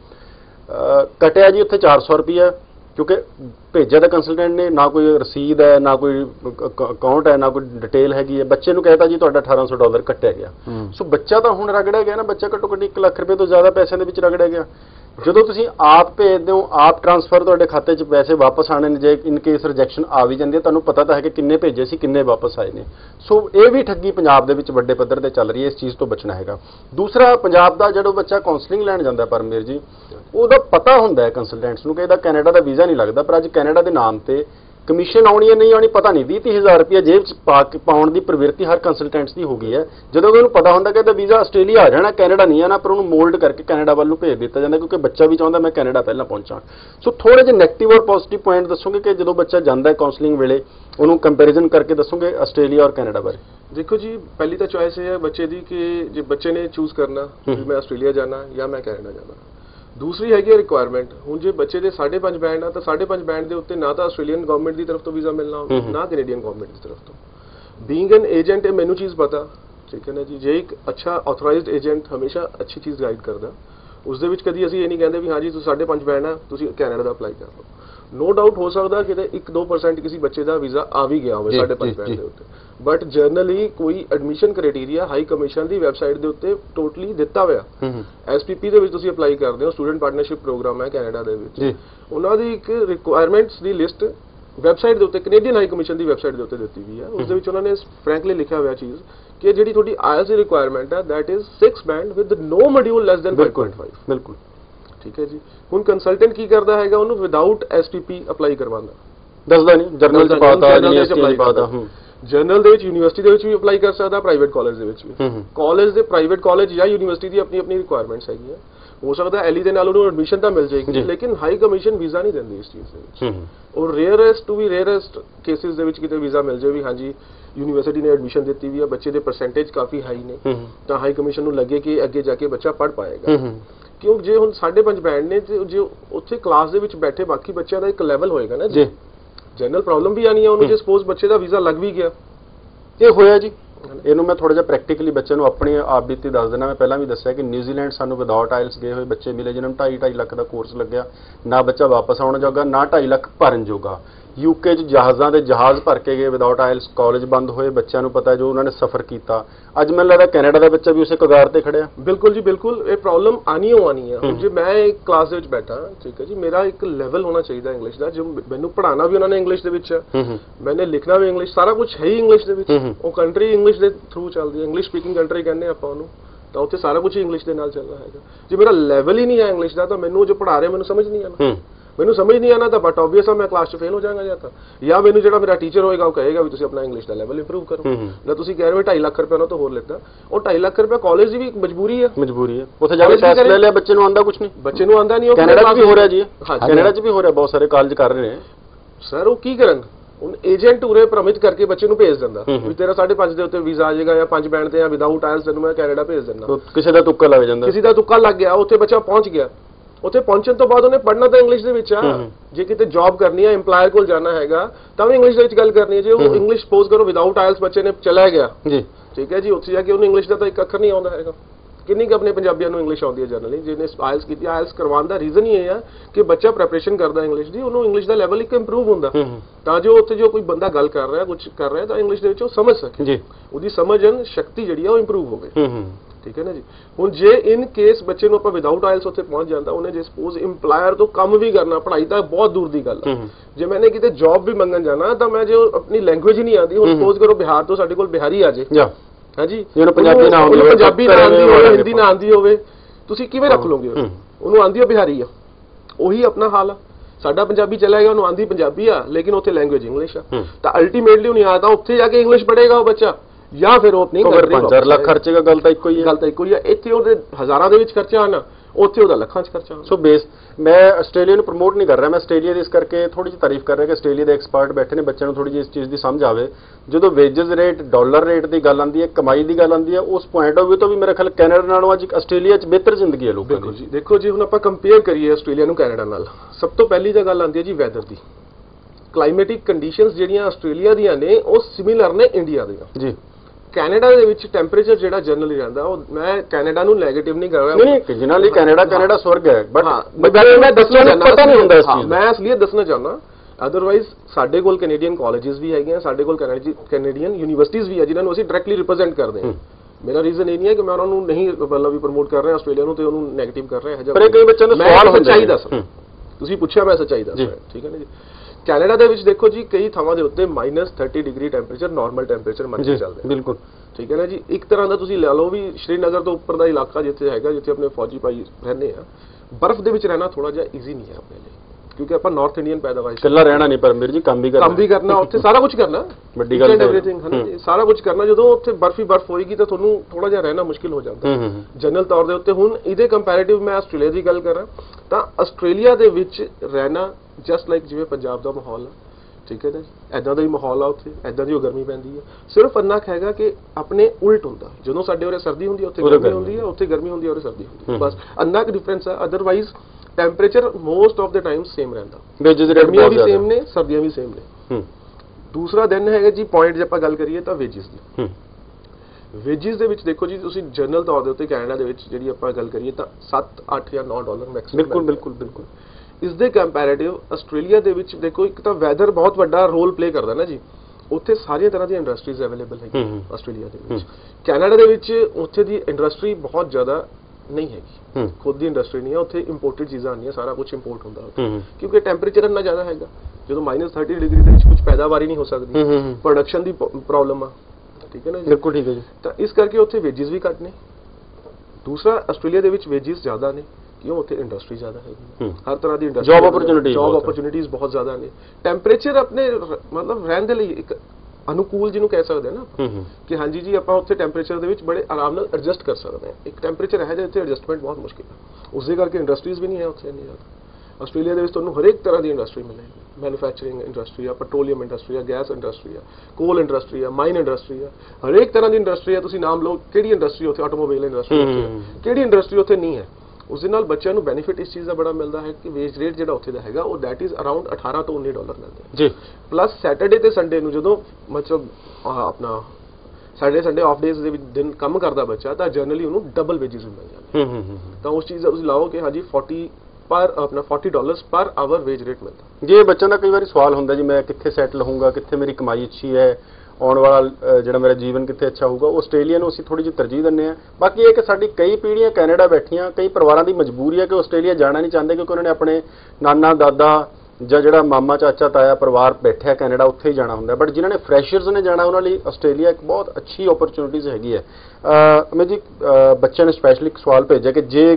ਅ, ਕਟਿਆ ਜੀ ਉੱਥੇ ਚਾਰ ਸੌ ਰੁਪਈਆ, ਕਿਉਂਕਿ ਭੇਜਿਆ ਤਾਂ ਕੰਸਲਟੈਂਟ ਨੇ, ਨਾ ਕੋਈ ਰਸੀਦ ਹੈ, ਨਾ ਕੋਈ ਅਕਾਊਂਟ ਹੈ, ਨਾ ਕੋਈ ਡਿਟੇਲ ਹੈਗੀ ਹੈ। ਬੱਚੇ ਨੂੰ ਕਹਿਤਾ ਜੀ ਤੁਹਾਡਾ ਅਠਾਰਾਂ ਸੌ ਡਾਲਰ ਕੱਟਿਆ ਗਿਆ। ਸੋ ਬੱਚਾ ਤਾਂ ਹੁਣ ਰਗੜਿਆ ਗਿਆ ਨਾ, ਬੱਚਾ ਘੱਟੋ ਘੱਟ ਇੱਕ ਲੱਖ ਰੁਪਏ ਤੋਂ ਜ਼ਿਆਦਾ ਪੈਸਿਆਂ ਦੇ ਵਿੱਚ ਰਗੜਿਆ ਗਿਆ। ਜਦੋਂ ਤੁਸੀਂ ਆਪ ਭੇਜਦੇ ਹੋ, ਆਪ ਟ੍ਰਾਂਸਫਰ ਤੁਹਾਡੇ ਖਾਤੇ 'ਚ ਪੈਸੇ ਵਾਪਸ ਆਣੇ ਨੇ, ਜੇ ਇਨ ਕੇਸ ਰਿਜੈਕਸ਼ਨ ਆ ਵੀ ਜਾਂਦੀ ਹੈ, ਤੁਹਾਨੂੰ ਪਤਾ ਤਾਂ ਹੈ ਕਿ ਕਿੰਨੇ ਭੇਜੇ ਸੀ, ਕਿੰਨੇ ਵਾਪਸ ਆਏ ਨੇ। ਸੋ ਇਹ ਵੀ ਠੱਗੀ ਪੰਜਾਬ ਦੇ ਵਿੱਚ ਵੱਡੇ ਪੱਧਰ ਤੇ ਚੱਲ ਰਹੀ ਹੈ, ਇਸ ਚੀਜ਼ ਤੋਂ ਬਚਣਾ ਹੈਗਾ। ਦੂਸਰਾ, ਪੰਜਾਬ ਦਾ ਜਦੋਂ ਬੱਚਾ ਕਾਉਂਸਲਿੰਗ ਲੈਣ ਜਾਂਦਾ ਪਰਮਵੀਰ ਜੀ, ਉਹਦਾ ਪਤਾ ਹੁੰਦਾ ਹੈ ਕੰਸਲਟੈਂਟਸ ਨੂੰ ਕਿ ਇਹਦਾ ਕੈਨੇਡਾ ਦਾ ਵੀਜ਼ਾ ਨਹੀਂ ਲੱਗਦਾ, ਪਰ ਅੱਜ ਕੈਨੇਡਾ ਦੇ ਨਾਮ ਤੇ ਕਮਿਸ਼ਨ ਆਉਣੀ ਹੈ ਨਹੀਂ ਆਉਣੀ ਪਤਾ ਨਹੀਂ, ਵੀਹ ਤੀਹ ਹਜ਼ਾਰ ਰੁਪਏ ਜੇਬ 'ਚ ਪਾ ਕੇ ਪਾਉਣ ਦੀ ਪ੍ਰਵਿਰਤੀ ਹਰ ਕੰਸਲਟੈਂਟਸ ਦੀ ਹੋ ਗਈ ਹੈ। ਜਦੋਂ ਉਹਨੂੰ ਪਤਾ ਹੁੰਦਾ ਕਿ ਇਹਦਾ ਵੀਜ਼ਾ ਆਸਟ੍ਰੇਲੀਆ ਆ ਜਾਣਾ, ਕੈਨੇਡਾ ਨਹੀਂ ਆਣਾ, ਪਰ ਉਹਨੂੰ ਮੋਲਡ ਕਰਕੇ ਕੈਨੇਡਾ ਵੱਲ ਨੂੰ ਭੇਜ ਦਿੱਤਾ ਜਾਂਦਾ, ਕਿਉਂਕਿ ਬੱਚਾ ਵੀ ਚਾਹੁੰਦਾ ਮੈਂ ਕੈਨੇਡਾ ਪਹਿਲਾਂ ਪਹੁੰਚਾਂ। ਸੋ ਥੋੜੇ ਜਿਹੇ ਨੈਗੇਟਿਵ ਔਰ ਪੋਜ਼ਿਟਿਵ ਪੁਆਇੰਟ ਦੱਸੋਗੇ ਕਿ ਜਦੋਂ ਬੱਚਾ ਜਾਂਦਾ ਹੈ ਕਾਉਂਸਲਿੰਗ ਵੇਲੇ, ਉਹਨੂੰ ਕੰਪੈਰੀਜ਼ਨ ਕਰਕੇ ਦੱਸੋਗੇ ਆਸਟ੍ਰੇਲੀਆ ਔਰ ਕੈਨੇਡਾ ਬਾਰੇ। देखो जी, पहली तो चॉइस है बच्चे की कि जो बच्चे ने चूज करना भी मैं आस्ट्रेलिया जाना या मैं कैनेडा जाना। दूसरी हैगी रिक्वायरमेंट। हुण जे बच्चे दे साढ़े पांच बैंड आ तो साढ़े पांच बैंड दे उत्ते ना तो आस्ट्रेलियन गवर्नमेंट की तरफ तो वीज़ा मिलना ना कैनेडियन गवर्नमेंट की तरफ तो। बीइंग एन एजेंट है मैनू चीज़ पता, ठीक है ना जी, जे एक अच्छा ऑथोराइज्ड एजेंट हमेशा अच्छी चीज़ गाइड करदा, उस दे विच कदी असीं ये नहीं कहंदे भी हाँ जी तुसीं साढ़े पांच बैंड आ तुसीं कैनेडा दा अप्लाई कर लो। नो डाउट हो सकता कि एक दो परसेंट किसी बच्चे का वीज़ा आ भी गया हो साढ़े पांच बैंड के उत्ते, बट जनरली कोई एडमिशन क्राइटेरिया हाई कमीशन की वैबसाइट के उत्ते टोटली दिता होया। एस पी पी दे विच तुसीं अप्लाई करदे हो, स्टूडेंट पार्टनरशिप प्रोग्राम है कैनेडा दे विच, उन्हां दी एक रिक्वायरमेंट्स की लिस्ट वैबसाइट के उत्ते कैनेडियन हाई कमीशन की वैबसाइट के उत्ते दित्ती हुई है। उस दे विच उन्होंने फ्रैंकली लिखा हुआ चीज़ कि जिहड़ी तुहाडी आईएलटीएस की रिक्वायरमेंट है that is six band with no module less than five point five. बिल्कुल ठीक है जी। हुण कंसल्टेंट की करता है उन्होंने without S P P apply करवाना, दसदा नहीं जर्नल च पाता यूनिवर्सिटी च पाता, जर्नल दे विच यूनिवर्सिटी दे विच भी अप्लाई कर सकदा, प्राइवेट कॉलेज दे विच भी। कॉलेज दे प्राइवेट कॉलेज या यूनिवर्सिटी दी अपनी अपनी रिक्वायरमेंट्स हैगी। हो सकता है एली दे नाल उन्होंने एडमिशन तो मिल जाएगी, लेकिन हाई कमीशन वीज़ा नहीं देंदी इस चीज़ दे विच। और रेयरेस्ट टू भी रेयरेस्ट केसेस दे विच किते वीज़ा मिल जाए भी हाँ जी यूनिवर्सिटी ने एडमिशन दी हुई है, बच्चे दे परसेंटेज काफ़ी हाई ने, तो हाई कमीशन नूं लगे कि अगे जाके बच्चा पढ़ पाएगा। क्यों जे हुण साढ़े पांच बैंड ने ते जे उत्थे क्लास दे विच बैठे बाकी बच्चों का एक लैवल होएगा ना जी, जनरल प्रॉब्लम भी आनी है उन्होंने, जे सपोज बच्चे का वीज़ा लग भी गया ਇਹ ਹੋਇਆ ਜੀ। ਇਹਨੂੰ ਮੈਂ ਥੋੜਾ ਜਿਹਾ ਪ੍ਰੈਕਟੀਕਲੀ ਬੱਚੇ ਨੂੰ ਆਪਣੀ ਆਪ ਬੀਤੀ ਦੱਸ ਦੇਣਾ। ਮੈਂ ਪਹਿਲਾਂ ਵੀ ਦੱਸਿਆ ਕਿ ਨਿਊਜ਼ੀਲੈਂਡ ਸਾਨੂੰ ਵਿਦਆਊਟ ਆਇਲਸ ਗਏ ਹੋਏ ਬੱਚੇ ਮਿਲੇ ਜਿਨ੍ਹਾਂ ਨੂੰ ਢਾਈ ਢਾਈ ਲੱਖ ਦਾ ਕੋਰਸ ਲੱਗਿਆ, ਨਾ ਬੱਚਾ ਵਾਪਸ ਆਉਣ ਜੋਗਾ ਨਾ ਢਾਈ ਲੱਖ ਭਰਨ ਜੋਗਾ। ਯੂਕੇ 'ਚ ਜਹਾਜ਼ਾਂ ਦੇ ਜਹਾਜ਼ ਭਰ ਕੇ ਗਏ ਵਿਦਆਊਟ ਆਇਲਸ, ਕਾਲਜ ਬੰਦ ਹੋਏ, ਬੱਚਿਆਂ ਨੂੰ ਪਤਾ ਜੋ ਉਹਨਾਂ ਨੇ ਸਫ਼ਰ ਕੀਤਾ। ਅੱਜ ਮੈਨੂੰ ਲੱਗਦਾ ਕੈਨੇਡਾ ਦਾ ਬੱਚਾ ਵੀ ਉਸੇ ਕਗਾਰ ਤੇ ਖੜਿਆ। बिल्कुल जी बिल्कुल, ये प्रॉब्लम आनी हो आनी है। जो मैं एक क्लास ਦੇ ਵਿੱਚ ਬੈਠਾ, ठीक है जी, मेरा एक लेवल होना चाहिए इंग्लिश का, जो मैंने पढ़ाना भी उन्होंने इंग्लिश ਦੇ ਵਿੱਚ है, मैंने लिखना भी इंग्लिश, सारा कुछ है ही इंग्लिश ਦੇ ਵਿੱਚ। ਉਹ ਕੰਟਰੀ इंग्लिश ਦੇ ਥਰੂ ਚੱਲਦੀ ਹੈ, इंग्लिश स्पीकिंग कंट्री ਕਹਿੰਦੇ ਆਪਾਂ ਉਹਨੂੰ, ਤਾਂ ਉੱਥੇ ਸਾਰਾ ਕੁਝ ਹੀ ਇੰਗਲਿਸ਼ ਦੇ ਨਾਲ ਚੱਲਦਾ ਹੈਗਾ। ਜੇ ਮੇਰਾ ਲੈਵਲ ਹੀ ਨਹੀਂ ਹੈ ਇੰਗਲਿਸ਼ ਦਾ ਤਾਂ ਮੈਨੂੰ ਜੋ ਪੜ੍ਹਾ ਰਿਹਾ ਮੈਨੂੰ ਸਮਝ ਨਹੀਂ ਆਣਾ। ਮੈਨੂੰ ਸਮਝ ਨਹੀਂ ਆਣਾ ਤਾਂ ਬਟ ਆਬਵੀਅਸ ਆ ਮੈਂ ਕਲਾਸ 'ਚ ਫੇਲ ਹੋ ਜਾਵਾਂਗਾ ਜਾਂ ਤਾਂ ਜਾਂ ਮੈਨੂੰ ਜਿਹੜਾ ਮੇਰਾ ਟੀਚਰ ਹੋਏਗਾ ਉਹ ਕਹੇਗਾ ਵੀ ਤੁਸੀਂ ਆਪਣਾ ਇੰਗਲਿਸ਼ ਦਾ ਲੈਵਲ ਇੰਪਰੂਵ ਕਰੋ। ਨਾ ਤੁਸੀਂ ਕਹਿ ਰਹੇ ਹੋ ਢਾਈ ਲੱਖ ਰੁਪਏ ਉਹਨਾਂ ਤੋਂ ਹੋਰ ਲੈਂਦਾ, ਉਹ ਢਾਈ ਲੱਖ ਰੁਪਏ ਕਾਲਜ ਦੀ ਵੀ ਇੱਕ ਮਜਬੂਰੀ ਹੈ। ਮਜਬੂਰੀ ਹੈ, ਉੱਥੇ ਜਾ ਕੇ ਟੈਸਟ ਲੈ ਲਿਆ, ਬੱਚੇ ਨੂੰ ਆਂਦਾ ਕੁਝ ਨਹੀਂ, ਬੱਚੇ ਨੂੰ ਆਂਦਾ ਨਹੀਂ। ਉਹ ਕੈਨੇਡਾ 'ਚ ਵੀ ਹੋ ਰਿਹਾ ਜੀ, ਕੈਨੇਡਾ 'ਚ ਵੀ ਹੋ ਰਿਹਾ, ਬਹੁਤ ਸਾਰੇ ਕਾਲਜ ਕਰ ਰਹੇ ਨੇ। ਸਰ ਉਹ ਕੀ ਕਰਨ, ਹੁਣ ਏਜੰਟ ਉਰੇ ਭ੍ਰਮਿਤ ਕਰਕੇ ਬੱਚੇ ਨੂੰ ਭੇਜ ਦਿੰਦਾ ਵੀ ਤੇਰਾ ਸਾਢੇ ਪੰਜ ਦੇ ਉੱਤੇ ਵੀਜ਼ਾ ਆ ਜਾਏਗਾ ਜਾਂ ਪੰਜ ਬੈਂਡ ਤੇ ਜਾਂ ਵਿਦਾਊਟ ਆਇਲਸ ਤੈਨੂੰ ਮੈਂ ਕੈਨੇਡਾ ਭੇਜ ਦਿੰਦਾ। ਕਿਸੇ ਦਾ ਤੁੱਕਾ ਲੱਗ ਜਾਂਦਾ, ਕਿਸੇ ਦਾ ਤੁੱਕਾ ਲੱਗ ਗਿਆ, ਉੱਥੇ ਬੱਚਾ ਪਹੁੰਚ ਗਿਆ। ਉੱਥੇ ਪਹੁੰਚਣ ਤੋਂ ਬਾਅਦ ਉਹਨੇ ਪੜ੍ਹਨਾ ਤਾਂ ਇੰਗਲਿਸ਼ ਦੇ ਵਿੱਚ ਆ, ਜੇ ਕਿਤੇ ਜੌਬ ਕਰਨੀ ਹੈ ਇੰਪਲਾਇਰ ਕੋਲ ਜਾਣਾ ਹੈਗਾ ਤਾਂ ਵੀ ਇੰਗਲਿਸ਼ ਦੇ ਵਿੱਚ ਗੱਲ ਕਰਨੀ ਹੈ। ਜੇ ਉਹ ਇੰਗਲਿਸ਼ ਸਪੋਜ਼ ਕਰੋ ਵਿਦਾਊਟ ਆਇਲਸ ਬੱਚੇ ਨੇ ਚਲਾ ਗਿਆ ਜੀ, ਠੀਕ ਹੈ ਜੀ, ਉੱਥੇ ਜਾ ਕੇ ਉਹਨੂੰ ਇੰਗਲਿਸ਼ ਦਾ ਤਾਂ ਇੱਕ ਅੱਖਰ ਨਹੀਂ ਆਉਂਦਾ ਹੈਗਾ। ਕਿੰਨੀ ਕੁ ਆਪਣੇ ਪੰਜਾਬੀਆਂ ਨੂੰ ਇੰਗਲਿਸ਼ ਆਉਂਦੀ ਹੈ ਜਨਰਲੀ, ਜਿਹਨੇ ਆਇਲਸ ਕੀਤੀ। ਆਇਲਸ ਕਰਵਾਉਣ ਦਾ ਰੀਜ਼ਨ ਹੀ ਇਹ ਆ ਕਿ ਬੱਚਾ ਪ੍ਰੈਪਰੇਸ਼ਨ ਕਰਦਾ ਇੰਗਲਿਸ਼ ਦੀ, ਉਹਨੂੰ ਇੰਗਲਿਸ਼ ਦਾ ਲੈਵਲ ਇੱਕ ਇੰਪਰੂਵ ਹੁੰਦਾ ਤਾਂ ਜੋ ਉੱਥੇ ਜੋ ਕੋਈ ਬੰਦਾ ਗੱਲ ਕਰ ਰਿਹਾ ਕੁਝ ਕਰ ਰਿਹਾ ਤਾਂ ਇੰਗਲਿਸ਼ ਦੇ ਵਿੱਚ ਉਹ ਸਮਝ ਸਕੇ ਜੀ, ਉਹਦੀ ਸਮਝਣ ਸ਼ਕਤੀ ਜਿਹੜੀ ਆ ਉਹ ਇੰਪਰੂਵ ਹੋਵੇ। ਠੀਕ ਹੈ ਨਾ ਜੀ। ਹੁਣ ਜੇ ਇਨ ਕੇਸ ਬੱਚੇ ਨੂੰ ਆਪਾਂ ਵਿਦਆਊਟ ਆਇਲਸ ਉੱਥੇ ਪਹੁੰਚ ਜਾਂਦਾ, ਉਹਨੇ ਜੇ ਸਪੋਜ਼ ਇੰਪਲਾਇਰ ਤੋਂ ਕੰਮ ਵੀ ਕਰਨਾ, ਪੜ੍ਹਾਈ ਤਾਂ ਬਹੁਤ ਦੂਰ ਦੀ ਗੱਲ ਹੈ। ਜੇ ਮੈਨੇ ਕਿਤੇ ਜੌਬ ਵੀ ਮੰਗਣ ਜਾਣਾ ਤਾਂ ਮੈਂ ਜੇ ਆਪਣੀ ਲੈਂਗੁਏਜ ਹੀ ਨਹੀਂ ਆਉਂਦੀ, ਹੁਣ ਸਪੋਜ਼ ਕਰੋ ਬਿਹਾਰ ਤੋਂ ਸਾਡੇ ਕੋਲ ਬਿਹਾਰੀ ਆ ਜੇ, ਹਾਂਜੀ, ਪੰਜਾਬੀ ਨਾ ਆਉਂਦੀ ਹੋਵੇ, ਪੰਜਾਬੀ ਨਾ ਆਉਂਦੀ ਹੋਵੇ, ਹਿੰਦੀ ਨਾ ਆਉਂਦੀ ਹੋਵੇ, ਤੁਸੀਂ ਕਿਵੇਂ ਰੱਖ ਲਓਗੇ ਉਹਨੂੰ? ਉਹਨੂੰ ਆਉਂਦੀ ਆ ਬਿਹਾਰੀ ਆ, ਉਹੀ ਆਪਣਾ ਹਾਲ ਆ। ਸਾਡਾ ਪੰਜਾਬੀ ਚਲਾ ਗਿਆ, ਉਹਨੂੰ ਆਂਦੀ ਪੰਜਾਬੀ ਆ ਲੇਕਿਨ ਉੱਥੇ ਲੈਂਗੁਏਜ ਇੰਗਲਿਸ਼ ਆ, ਤਾਂ ਅਲਟੀਮੇਟਲੀ ਉਹਨੂੰ ਆ ਤਾਂ ਉੱਥੇ ਜਾ ਕੇ ਇੰਗਲਿਸ਼ ਪੜ੍ਹੇਗਾ ਉਹ ਬੱਚਾ, ਜਾਂ ਫਿਰ ਉਹ ਆਪਣੀ ਪੰਜ ਚਾਰ ਲੱਖ ਖਰਚੇਗਾ। ਗੱਲ ਤਾਂ ਇੱਕੋ ਹੀ ਹੈ, ਗੱਲ ਤਾਂ ਇੱਕੋ ਹੀ ਹੈ। ਇੱਥੇ ਉਹਦੇ ਹਜ਼ਾਰਾਂ ਦੇ ਵਿੱਚ ਖਰਚਾ ਆਣਾ, ਉੱਥੇ ਉਹਦਾ ਲੱਖਾਂ 'ਚ ਖਰਚਾ ਆਉਣਾ। ਸੋ ਬੇਸ ਮੈਂ ਆਸਟ੍ਰੇਲੀਆ ਨੂੰ ਪ੍ਰਮੋਟ ਨਹੀਂ ਕਰ ਰਿਹਾ, ਮੈਂ ਆਸਟ੍ਰੇਲੀਆ ਦੀ ਇਸ ਕਰਕੇ ਥੋੜੀ ਜਿਹੀ ਤਾਰੀਫ ਕਰ ਰਿਹਾ ਕਿ ਆਸਟ੍ਰੇਲੀਆ ਦੇ ਐਕਸਪਰਟ ਬੈਠੇ ਨੇ, ਬੱਚਿਆਂ ਨੂੰ ਥੋੜੀ ਜਿਹੀ ਇਸ ਚੀਜ਼ ਦੀ ਸਮਝ ਆਵੇ। ਜਦੋਂ ਵੇਜਸ ਰੇਟ, ਡਾਲਰ ਰੇਟ ਦੀ ਗੱਲ ਆਉਂਦੀ ਹੈ, ਕਮਾਈ ਦੀ ਗੱਲ ਆਉਂਦੀ ਹੈ, ਉਸ ਪੁਆਇੰਟ ਆਫ ਵਿਊ ਤੋਂ ਵੀ ਮੇਰੇ ਖਿਆਲ ਕੈਨੇਡਾ ਨਾਲੋਂ ਅੱਜ ਆਸਟ੍ਰੇਲੀਆ 'ਚ ਬਿਹਤਰ ਜ਼ਿੰਦਗੀ ਹੈ ਲੋਕਾਂ ਦੀ। ਜੀ ਦੇਖੋ ਜੀ, ਹੁਣ ਆਪਾਂ ਕੰਪੇਅਰ ਕਰੀਏ ਆਸਟ੍ਰੇਲੀਆ ਨੂੰ ਕੈਨੇਡਾ ਨਾਲ, ਸਭ ਤੋਂ ਪਹਿਲੀ ਤਾਂ ਗੱਲ ਆਉਂਦੀ ਹੈ ਜੀ ਵੈਦਰ ਦੀ। ਕਲਾਈਮੇਟਿਕ ਕੰਡੀਸ਼ਨਸ ਜਿਹੜੀਆਂ ਆਸਟ੍ਰੇਲੀਆ ਦੀਆਂ ਨੇ ਉਹ ਸਿਮਿਲਰ ਨੇ ਇੰਡੀਆ ਦੀਆਂ ਜੀ। ਕੈਨੇਡਾ ਦੇ ਵਿੱਚ ਟੈਂਪਰੇਚਰ ਜਿਹੜਾ ਜਨਰਲੀ ਰਹਿੰਦਾ, ਉਹ ਮੈਂ ਕੈਨੇਡਾ ਨੂੰ ਨੈਗੇਟਿਵ ਨਹੀਂ ਕਰ ਰਿਹਾ, ਨਹੀਂ ਨਹੀਂ, ਜਿਨ੍ਹਾਂ ਲਈ ਕੈਨੇਡਾ ਕੈਨੇਡਾ ਸਵਰਗ ਹੈ, ਬਟ ਮੈਂ ਦੱਸਣਾ ਪਤਾ ਨਹੀਂ ਹੁੰਦਾ ਇਸ ਚੀਜ਼, ਮੈਂ ਇਸ ਲਈ ਦੱਸਣਾ ਚਾਹੁੰਦਾ। ਅਦਰਵਾਈਜ਼ ਸਾਡੇ ਕੋਲ ਕੈਨੇਡੀਅਨ ਕਾਲਜਿਸ ਵੀ ਹੈਗੇ ਆ, ਸਾਡੇ ਕੋਲ ਕੈਨੇਡੀਅਨ ਯੂਨੀਵਰਸਿਟੀਜ਼ ਵੀ ਹੈ ਜਿਨ੍ਹਾਂ ਨੂੰ ਅਸੀਂ ਡਾਇਰੈਕਟਲੀ ਰਿਪਰੈਜ਼ੈਂਟ ਕਰਦੇ ਹਾਂ। ਮੇਰਾ ਰੀਜ਼ਨ ਇਹ ਨਹੀਂ ਹੈ ਕਿ ਮੈਂ ਉਹਨਾਂ ਨੂੰ ਨਹੀਂ ਮਤਲਬ ਵੀ ਪ੍ਰਮੋਟ ਕਰ ਰਿਹਾ ਆਸਟ੍ਰੇਲੀਆ ਨੂੰ ਤੇ ਉਹਨੂੰ ਨੈਗੇਟਿਵ ਕਰ ਰਿਹਾ, ਪਰ ਕਈ ਬੱਚਿਆਂ ਦਾ ਸਵਾਲ ਹੁੰਦਾ ਸੱਚਾਈ ਦੱਸ, ਤੁਸੀਂ ਪੁੱਛਿਆ ਮੈਂ ਸੱਚਾਈ ਦੱਸ ਰਿਹਾ, ਠੀਕ ਹੈ ਨਾ ਜੀ। ਕੈਨੇਡਾ ਦੇ ਵਿੱਚ ਦੇਖੋ ਜੀ ਕਈ ਥਾਵਾਂ ਦੇ ਉੱਤੇ minus thirty degree temperature normal temperature ਮੰਨ ਕੇ ਚੱਲਦੇ, ਬਿਲਕੁਲ ਠੀਕ ਹੈ ਨਾ ਜੀ। ਇੱਕ ਤਰ੍ਹਾਂ ਦਾ ਤੁਸੀਂ ਲੈ ਲਓ ਵੀ ਸ਼੍ਰੀਨਗਰ ਤੋਂ ਉੱਪਰ ਦਾ ਇਲਾਕਾ ਜਿੱਥੇ ਹੈਗਾ, ਜਿੱਥੇ ਆਪਣੇ ਫੌਜੀ ਭਾਈ ਰਹਿੰਦੇ ਆ, ਬਰਫ਼ ਦੇ ਵਿੱਚ ਰਹਿਣਾ ਥੋੜਾ ਜਿਹਾ ਈਜ਼ੀ ਨਹੀਂ ਹੈ ਆਪਣੇ ਲਈ, ਕਿਉਂਕਿ ਆਪਾਂ ਨਾਰਥ ਇੰਡੀਅਨ ਪੈਦਾਵਾਰ, ਇਕੱਲਾ ਰਹਿਣਾ ਨਹੀਂ ਪਰਮਵੀਰ ਜੀ, ਕੰਮ ਵੀ ਕਰਨਾ, ਕੰਮ ਵੀ ਕਰਨਾ, ਉੱਥੇ ਸਾਰਾ ਕੁਝ ਕਰਨਾ, ਵੱਡੀ ਗੱਲ ਹੈ ਐਵਰੀਥਿੰਗ ਹੈ ਨਾ ਜੀ, ਸਾਰਾ ਕੁਝ ਕਰਨਾ। ਜਦੋਂ ਉੱਥੇ ਬਰਫ਼ ਹੀ ਬਰਫ਼ ਹੋਏਗੀ ਤਾਂ ਤੁਹਾਨੂੰ ਥੋੜਾ ਜਿਹਾ ਰਹਿਣਾ ਮੁਸ਼ਕਿਲ ਹੋ ਜਾਂਦਾ ਜਨਰਲ ਤੌਰ ਦੇ ਉੱਤੇ। ਹੁਣ ਇਹਦੇ ਕੰਪੈਰੀਟਿਵ ਮੈਂ ਆਸਟ੍ਰੇਲੀਆ ਦੀ ਗੱਲ ਕਰਾਂ ਤਾਂ ਆਸਟ੍ਰੇਲੀਆ ਦੇ ਵਿੱਚ ਰਹਿਣਾ ਜਸਟ ਲਾਈਕ ਜਿਵੇਂ ਪੰਜਾਬ ਦਾ ਮਾਹੌਲ ਹੈ, ਠੀਕ ਹੈ ਨਾ ਜੀ, ਐਦਾਂ ਦਾ ਹੀ ਮਾਹੌਲ ਆ ਉੱਥੇ, ਐਦਾਂ ਦੀ ਉਹ ਗਰਮੀ ਪੈਂਦੀ ਹੈ। ਸਿਰਫ ਇੰਨਾ ਕੁ ਹੈਗਾ ਕਿ ਆਪਣੇ ਉਲਟ ਹੁੰਦਾ, ਜਦੋਂ ਸਾਡੇ ਉਰੇ ਸਰਦੀ ਹੁੰਦੀ ਹੈ ਉੱਥੇ ਗਰਮੀ ਹੁੰਦੀ ਹੈ, ਉੱਥੇ ਗਰਮੀ ਹੁੰਦੀ ਹੈ ਉਰੇ ਸਰਦੀ ਹੁੰਦੀ ਹੈ, ਬਸ ਇੰਨਾ ਕੁ ਡਿਫਰੈਂਸ ਹੈ। Otherwise temperature most of the time same ਰਹਿੰਦਾ, ਗਰਮੀਆਂ ਵੀ ਸੇਮ ਨੇ, ਸਰਦੀਆਂ ਵੀ ਸੇਮ ਨੇ। ਦੂਸਰਾ ਦਿਨ ਹੈਗਾ ਜੀ ਪੁਆਇੰਟ, ਜੇ ਆਪਾਂ ਗੱਲ ਕਰੀਏ ਤਾਂ ਵੇਜਿਸ ਦੀ। ਵੇਜਿਸ ਦੇ ਵਿੱਚ ਦੇਖੋ ਜੀ, ਤੁਸੀਂ ਜਨਰਲ ਤੌਰ ਦੇ ਉੱਤੇ ਕੈਨੇਡਾ ਦੇ ਵਿੱਚ ਜਿਹੜੀ ਆਪਾਂ ਗੱਲ ਕਰੀਏ ਤਾਂ ਸੱਤ ਅੱਠ ਜਾਂ ਨੌ ਡਾਲਰ ਮੈਕਸਿਮਮ, ਬਿਲਕੁਲ ਬਿਲਕੁਲ ਬਿਲਕੁਲ। ਇਸ ਦੇ ਕੰਪੈਰੀਟਿਵ ਆਸਟ੍ਰੇਲੀਆ ਦੇ ਵਿੱਚ ਦੇਖੋ, ਇੱਕ ਤਾਂ ਵੈਦਰ ਬਹੁਤ ਵੱਡਾ ਰੋਲ ਪਲੇ ਕਰਦਾ ਨਾ ਜੀ, ਉੱਥੇ ਸਾਰੀਆਂ ਤਰ੍ਹਾਂ ਦੀਆਂ ਇੰਡਸਟਰੀਜ਼ ਅਵੇਲੇਬਲ ਹੈਗੀ ਆਸਟ੍ਰੇਲੀਆ ਦੇ ਵਿੱਚ। ਕੈਨੇਡਾ ਦੇ ਵਿੱਚ ਉੱਥੇ ਦੀ ਇੰਡਸਟਰੀ ਬਹੁਤ ਜ਼ਿਆਦਾ ਨਹੀਂ ਹੈਗੀ, ਖੁਦ ਦੀ ਇੰਡਸਟਰੀ ਨਹੀਂ ਹੈ ਉੱਥੇ, ਇੰਪੋਰਟਡ ਚੀਜ਼ਾਂ ਆਉਂਦੀਆਂ, ਸਾਰਾ ਕੁਝ ਇੰਪੋਰਟ ਹੁੰਦਾ ਉੱਥੇ, ਕਿਉਂਕਿ ਟੈਂਪਰੇਚਰ ਇੰਨਾ ਜ਼ਿਆਦਾ ਹੈਗਾ। ਜਦੋਂ ਮਾਈਨਸ ਥਰਟੀ ਡਿਗਰੀ ਦੇ ਵਿੱਚ ਕੁਝ ਪੈਦਾਵਾਰ ਹੀ ਨਹੀਂ ਹੋ ਸਕਦੀ, ਪ੍ਰੋਡਕਸ਼ਨ ਦੀ ਪ੍ਰੋਬਲਮ ਆ, ਠੀਕ ਹੈ ਨਾ ਜੀ, ਬਿਲਕੁਲ ਠੀਕ ਹੈ ਜੀ। ਤਾਂ ਇਸ ਕਰਕੇ ਉੱਥੇ ਵੇਜਿਸ ਵੀ ਘੱਟ ਨੇ। ਦੂਸਰਾ ਆਸਟ੍ਰੇਲੀਆ ਦੇ ਵਿੱਚ ਵੇਜਿਸ ਜ਼ਿਆਦਾ ਨੇ, ਕਿਉਂ? ਉੱਥੇ ਇੰਡਸਟਰੀ ਜ਼ਿਆਦਾ ਹੈਗੀ, ਹਰ ਤਰ੍ਹਾਂ ਦੀ industry, job opportunities job opportunities ਬਹੁਤ ਜ਼ਿਆਦਾ ਨੇ। ਟੈਂਪਰੇਚਰ ਆਪਣੇ ਮਤਲਬ ਰਹਿਣ ਦੇ ਲਈ ਇੱਕ ਅਨੁਕੂਲ ਜਿਹਨੂੰ ਕਹਿ ਸਕਦੇ ਹਾਂ ਨਾ ਕਿ ਹਾਂਜੀ ਜੀ ਆਪਾਂ ਉੱਥੇ ਟੈਂਪਰੇਚਰ ਦੇ ਵਿੱਚ ਬੜੇ ਆਰਾਮ ਨਾਲ ਐਡਜਸਟ ਕਰ ਸਕਦੇ ਹਾਂ। ਇੱਕ ਟੈਂਪਰੇਚਰ ਹੈ ਜਿੱਥੇ ਐਡਜਸਟਮੈਂਟ ਬਹੁਤ ਮੁਸ਼ਕਿਲ ਹੈ, ਉਸੇ ਕਰਕੇ ਇੰਡਸਟਰੀਜ਼ ਵੀ ਨਹੀਂ ਹੈ ਉੱਥੇ ਇੰਨੀ ਜ਼ਿਆਦਾ। ਆਸਟ੍ਰੇਲੀਆ ਦੇ ਵਿੱਚ ਤੁਹਾਨੂੰ ਹਰੇਕ ਤਰ੍ਹਾਂ ਦੀ ਇੰਡਸਟਰੀ ਮਿਲੇਗੀ, ਮੈਨੂਫੈਕਚਰਿੰਗ ਇੰਡਸਟਰੀ ਆ, ਪੈਟਰੋਲੀਅਮ ਇੰਡਸਟਰੀ ਆ, ਗੈਸ ਇੰਡਸਟਰੀ ਆ, ਕੋਲ ਇੰਡਸਟਰੀ ਆ, ਮਾਈਨ ਇੰਡਸਟਰੀ ਆ, ਹਰੇਕ ਤਰ੍ਹਾਂ ਦੀ ਇੰਡਸਟਰੀ ਆ। ਤੁਸੀਂ ਨਾਮ ਲਓ, ਕਿਹੜੀ ਇੰਡਸਟਰੀ ਉੱਥੇ, ਆਟੋਮੋਬਾਈਲ ਇੰਡਸਟਰੀ ਉੱਥੇ, ਕਿਹੜੀ ਇੰਡਸਟਰੀ ਉੱਥੇ ਨਹੀਂ ਹੈ। ਉਸ ਦੇ ਨਾਲ ਬੱਚਿਆਂ ਨੂੰ ਬੈਨੀਫਿਟ ਇਸ ਚੀਜ਼ ਦਾ ਬੜਾ ਮਿਲਦਾ ਹੈ ਕਿ ਵੇਜ ਰੇਟ ਜਿਹੜਾ ਉੱਥੇ ਦਾ ਹੈਗਾ ਉਹ ਦੈਟ ਇਜ਼ ਅਰਾਊਂਡ ਅਠਾਰਾਂ ਤੋਂ ਉੱਨੀ ਡਾਲਰ ਮਿਲਦਾ ਜੀ। ਪਲੱਸ ਸੈਟਰਡੇ ਤੇ ਸੰਡੇ ਨੂੰ ਜਦੋਂ ਮਤਲਬ ਆਪਣਾ ਸੈਟਰਡੇ ਸੰਡੇ ਆਫ ਡੇਜ਼ ਦੇ ਵਿੱਚ ਦਿਨ ਕੰਮ ਕਰਦਾ ਬੱਚਾ, ਤਾਂ ਜਨਰਲੀ ਉਹਨੂੰ ਡਬਲ ਵੇਜਿਸ ਮਿਲ ਜਾਂਦੇ। ਤਾਂ ਉਸ ਚੀਜ਼ ਦਾ ਤੁਸੀਂ ਲਾਓ ਕਿ ਹਾਂਜੀ ਚਾਲੀ ਪਰ ਆਪਣਾ ਚਾਲੀ ਡਾਲਰਸ ਪਰ ਆਵਰ ਵੇਜ ਰੇਟ ਮਿਲਦਾ। ਜੇ ਬੱਚਿਆਂ ਦਾ ਕਈ ਵਾਰੀ ਸਵਾਲ ਹੁੰਦਾ ਜੀ ਮੈਂ ਕਿੱਥੇ ਸੈਟਲ ਹੋਊਂਗਾ, ਕਿੱਥੇ ਮੇਰੀ ਕਮਾਈ ਅੱਛੀ ਹੈ, ਆਉਣ ਵਾਲਾ ਜਿਹੜਾ ਮੇਰਾ ਜੀਵਨ ਕਿੱਥੇ ਅੱਛਾ ਹੋਊਗਾ, ਉਹ ਆਸਟ੍ਰੇਲੀਆ ਨੂੰ ਅਸੀਂ ਥੋੜੀ ਜਿਹੀ ਤਰਜੀਹ ਦਿੰਦੇ ਹਾਂ। ਬਾਕੀ ਇਹ ਕਿ ਸਾਡੀ ਕਈ ਪੀੜ੍ਹੀਆਂ ਕੈਨੇਡਾ ਬੈਠੀਆਂ, ਕਈ ਪਰਿਵਾਰਾਂ ਦੀ ਮਜਬੂਰੀ ਹੈ ਕਿ ਆਸਟ੍ਰੇਲੀਆ ਜਾਣਾ ਨਹੀਂ ਚਾਹੁੰਦੇ ਕਿਉਂਕਿ ਉਹਨਾਂ ਨੇ ਆਪਣੇ ਨਾਨਾ ਦਾਦਾ ਜਾਂ ਜਿਹੜਾ ਮਾਮਾ ਚਾਚਾ ਤਾਇਆ ਪਰਿਵਾਰ ਬੈਠਿਆ ਕੈਨੇਡਾ ਉੱਥੇ ਹੀ ਜਾਣਾ ਹੁੰਦਾ। ਬਟ ਜਿਨ੍ਹਾਂ ਨੇ ਫਰੈਸ਼ਰਸ ਨੇ ਜਾਣਾ ਉਹਨਾਂ ਲਈ ਆਸਟ੍ਰੇਲੀਆ ਇੱਕ ਬਹੁਤ ਅੱਛੀ ਓਪਰਚੁਨਿਟੀਜ਼ ਹੈਗੀ ਹੈ। ਅਮਿਤ ਜੀ ਬੱਚਿਆਂ ਨੇ ਸਪੈਸ਼ਲੀ ਇੱਕ ਸਵਾਲ ਭੇਜਿਆ ਕਿ ਜੇ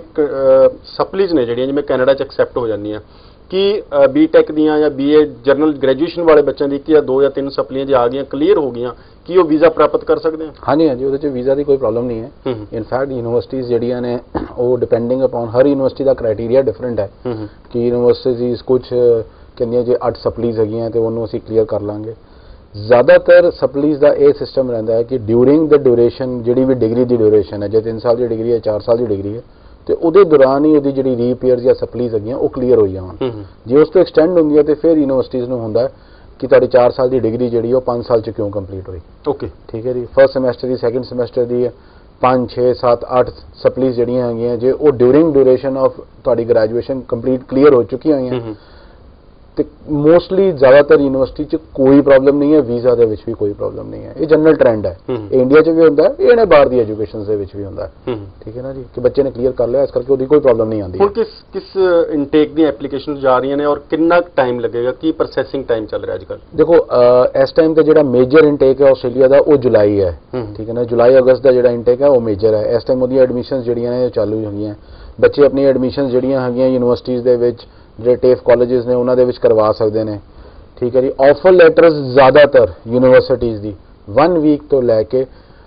ਸਪਲੀਜ਼ ਨੇ ਜਿਹੜੀਆਂ ਜਿਵੇਂ ਕੈਨੇਡਾ 'ਚ ਐਕਸੈਪਟ ਹੋ ਜਾਂਦੀਆਂ, ਕਿ ਬੀਟੈਕ ਦੀਆਂ ਜਾਂ ਬੀਏ ਜਰਨਲ ਗ੍ਰੈਜੂਏਸ਼ਨ ਵਾਲੇ ਬੱਚਿਆਂ ਦੀ ਇੱਕ ਜਾਂ ਦੋ ਜਾਂ ਤਿੰਨ ਸਪਲੀਆਂ ਜੇ ਆ ਗਈਆਂ ਕਲੀਅਰ ਹੋ ਗਈਆਂ, ਕੀ ਉਹ ਵੀਜ਼ਾ ਪ੍ਰਾਪਤ ਕਰ ਸਕਦੇ ਆ? ਹਾਂਜੀ ਹਾਂਜੀ, ਉਹਦੇ 'ਚ ਵੀਜ਼ਾ ਦੀ ਕੋਈ ਪ੍ਰੋਬਲਮ ਨਹੀਂ ਹੈ। ਇਨਫੈਕਟ ਯੂਨੀਵਰਸਿਟੀਜ਼ ਜਿਹੜੀਆਂ ਨੇ ਉਹ ਡਿਪੈਂਡਿੰਗ ਅਪੋਨ ਹਰ ਯੂਨੀਵਰਸਿਟੀ ਦਾ ਕ੍ਰਾਈਟੇਰੀਆ ਡਿਫਰੈਂਟ ਹੈ ਕਿ ਯੂਨੀਵਰਸਿਟੀਜ਼ ਕੁਝ ਕਹਿੰਦੀਆਂ ਜੇ ਅੱਠ ਸਪਲੀਜ਼ ਹੈਗੀਆਂ ਤੇ ਉਹਨੂੰ ਅਸੀਂ ਕਲੀਅਰ ਕਰ ਲਾਂਗੇ। ਜ਼ਿਆਦਾਤਰ ਸਪਲੀਜ਼ ਦਾ ਇਹ ਸਿਸਟਮ ਰਹਿੰਦਾ ਹੈ ਕਿ ਡਿਊਰਿੰਗ ਦ ਡਿਊਰੇਸ਼ਨ, ਜਿਹੜੀ ਵੀ ਡਿਗਰੀ ਦੀ ਡਿਊਰੇਸ਼ਨ ਹੈ, ਜੇ ਤਿੰਨ ਸਾਲ ਦੀ ਡਿਗਰੀ ਹੈ, ਚਾਰ ਸਾਲ ਦੀ ਡਿਗਰੀ ਹੈ, ਤੇ ਉਹਦੇ ਦੌਰਾਨ ਹੀ ਉਹਦੀ ਜਿਹੜੀ ਰੀਪੇਅਰਸ ਜਾਂ ਸਪਲੀਜ਼ ਹੈਗੀਆਂ ਉਹ ਕਲੀਅਰ ਹੋਈ ਜਾਣ। ਜੇ ਉਸ ਤੋਂ ਐਕਸਟੈਂਡ ਹੁੰਦੀ ਹੈ ਤੇ ਫਿਰ ਯੂਨੀਵਰਸਿਟੀਜ਼ ਨੂੰ ਹੁੰਦਾ ਕਿ ਤੁਹਾਡੀ ਚਾਰ ਸਾਲ ਦੀ ਡਿਗਰੀ ਜਿਹੜੀ ਉਹ ਪੰਜ ਸਾਲ 'ਚ ਕਿਉਂ ਕੰਪਲੀਟ ਹੋਈ। ਓਕੇ, ਠੀਕ ਹੈ ਜੀ। ਫਸਟ ਸਮੈਸਟਰ ਦੀ, ਸੈਕਿੰਡ ਸਮੈਸਟਰ ਦੀ ਪੰਜ ਛੇ ਸੱਤ ਅੱਠ ਸਪਲੀਜ਼ ਜਿਹੜੀਆਂ ਹੈਗੀਆਂ ਜੇ ਉਹ ਡਿਊਰਿੰਗ ਡਿਊਰੇਸ਼ਨ ਆਫ ਤੁਹਾਡੀ ਗ੍ਰੈਜੂਏਸ਼ਨ ਕੰਪਲੀਟ ਕਲੀਅਰ ਹੋ ਚੁੱਕੀਆਂ ਹੋਈਆਂ ਤੇ ਮੋਸਟਲੀ ਜ਼ਿਆਦਾਤਰ ਯੂਨੀਵਰਸਿਟੀ 'ਚ ਕੋਈ ਪ੍ਰੋਬਲਮ ਨਹੀਂ ਹੈ, ਵੀਜ਼ਾ ਦੇ ਵਿੱਚ ਵੀ ਕੋਈ ਪ੍ਰੋਬਲਮ ਨਹੀਂ ਹੈ। ਇਹ ਜਨਰਲ ਟ੍ਰੈਂਡ ਹੈ, ਇੰਡੀਆ 'ਚ ਵੀ ਹੁੰਦਾ ਹੈ, ਇਹ ਨੇ ਬਾਹਰ ਦੀ ਐਜੂਕੇਸ਼ਨ ਦੇ ਵਿੱਚ ਵੀ ਹੁੰਦਾ ਹੈ। ਠੀਕ ਹੈ ਨਾ ਜੀ, ਕਿ ਬੱਚੇ ਨੇ ਕਲੀਅਰ ਕਰ ਲਿਆ, ਇਸ ਕਰਕੇ ਉਹਦੀ ਕੋਈ ਪ੍ਰੋਬਲਮ ਨਹੀਂ ਆਉਂਦੀ। ਹੁਣ ਕਿਸ ਕਿਸ ਇਨਟੇਕ ਦੀਆਂ ਐਪਲੀਕੇਸ਼ਨ ਜਾ ਰਹੀਆਂ ਨੇ ਔਰ ਕਿੰਨਾ ਟਾਈਮ ਲੱਗੇਗਾ, ਕੀ ਪ੍ਰੋਸੈਸਿੰਗ ਟਾਈਮ ਚੱਲ ਰਿਹਾ ਅੱਜ ਕੱਲ੍ਹ? ਦੇਖੋ ਇਸ ਟਾਈਮ ਤੇ ਜਿਹੜਾ ਮੇਜਰ ਇਨਟੇਕ ਹੈ ਆਸਟ੍ਰੇਲੀਆ ਦਾ ਉਹ ਜੁਲਾਈ ਹੈ। ਠੀਕ ਹੈ ਨਾ, ਜੁਲਾਈ ਅਗਸਤ ਦਾ ਜਿਹੜਾ ਇਨਟੇਕ ਹੈ ਉਹ ਮੇਜਰ ਹੈ। ਇਸ ਟਾਈਮ ਉਹਦੀਆਂ ਐਡਮਿਸ਼ਨਸ ਜਿਹੜੀਆਂ ਨੇ ਉਹ ਚਾਲੂ ਹੈਗੀਆਂ। ਬੱਚੇ ਆਪਣੀ ਐਡਮਿਸ਼ਨਸ ਜਿਹੜੀਆਂ ਹੈਗੀਆਂ ਯੂਨੀਵਰਸਿਟੀਜ਼ ਦੇ ਵਿੱਚ, ਜਿਹੜੇ ਟੇਫ ਕਾਲਜਸ ਨੇ ਉਹਨਾਂ ਦੇ ਵਿੱਚ ਕਰਵਾ ਸਕਦੇ ਨੇ। ਠੀਕ ਹੈ ਜੀ, ਆਫਰ ਲੈਟਰਸ ਜ਼ਿਆਦਾਤਰ ਯੂਨੀਵਰਸਿਟੀਜ਼ ਦੀ ਵਨ ਵੀਕ ਤੋਂ ਲੈ ਕੇ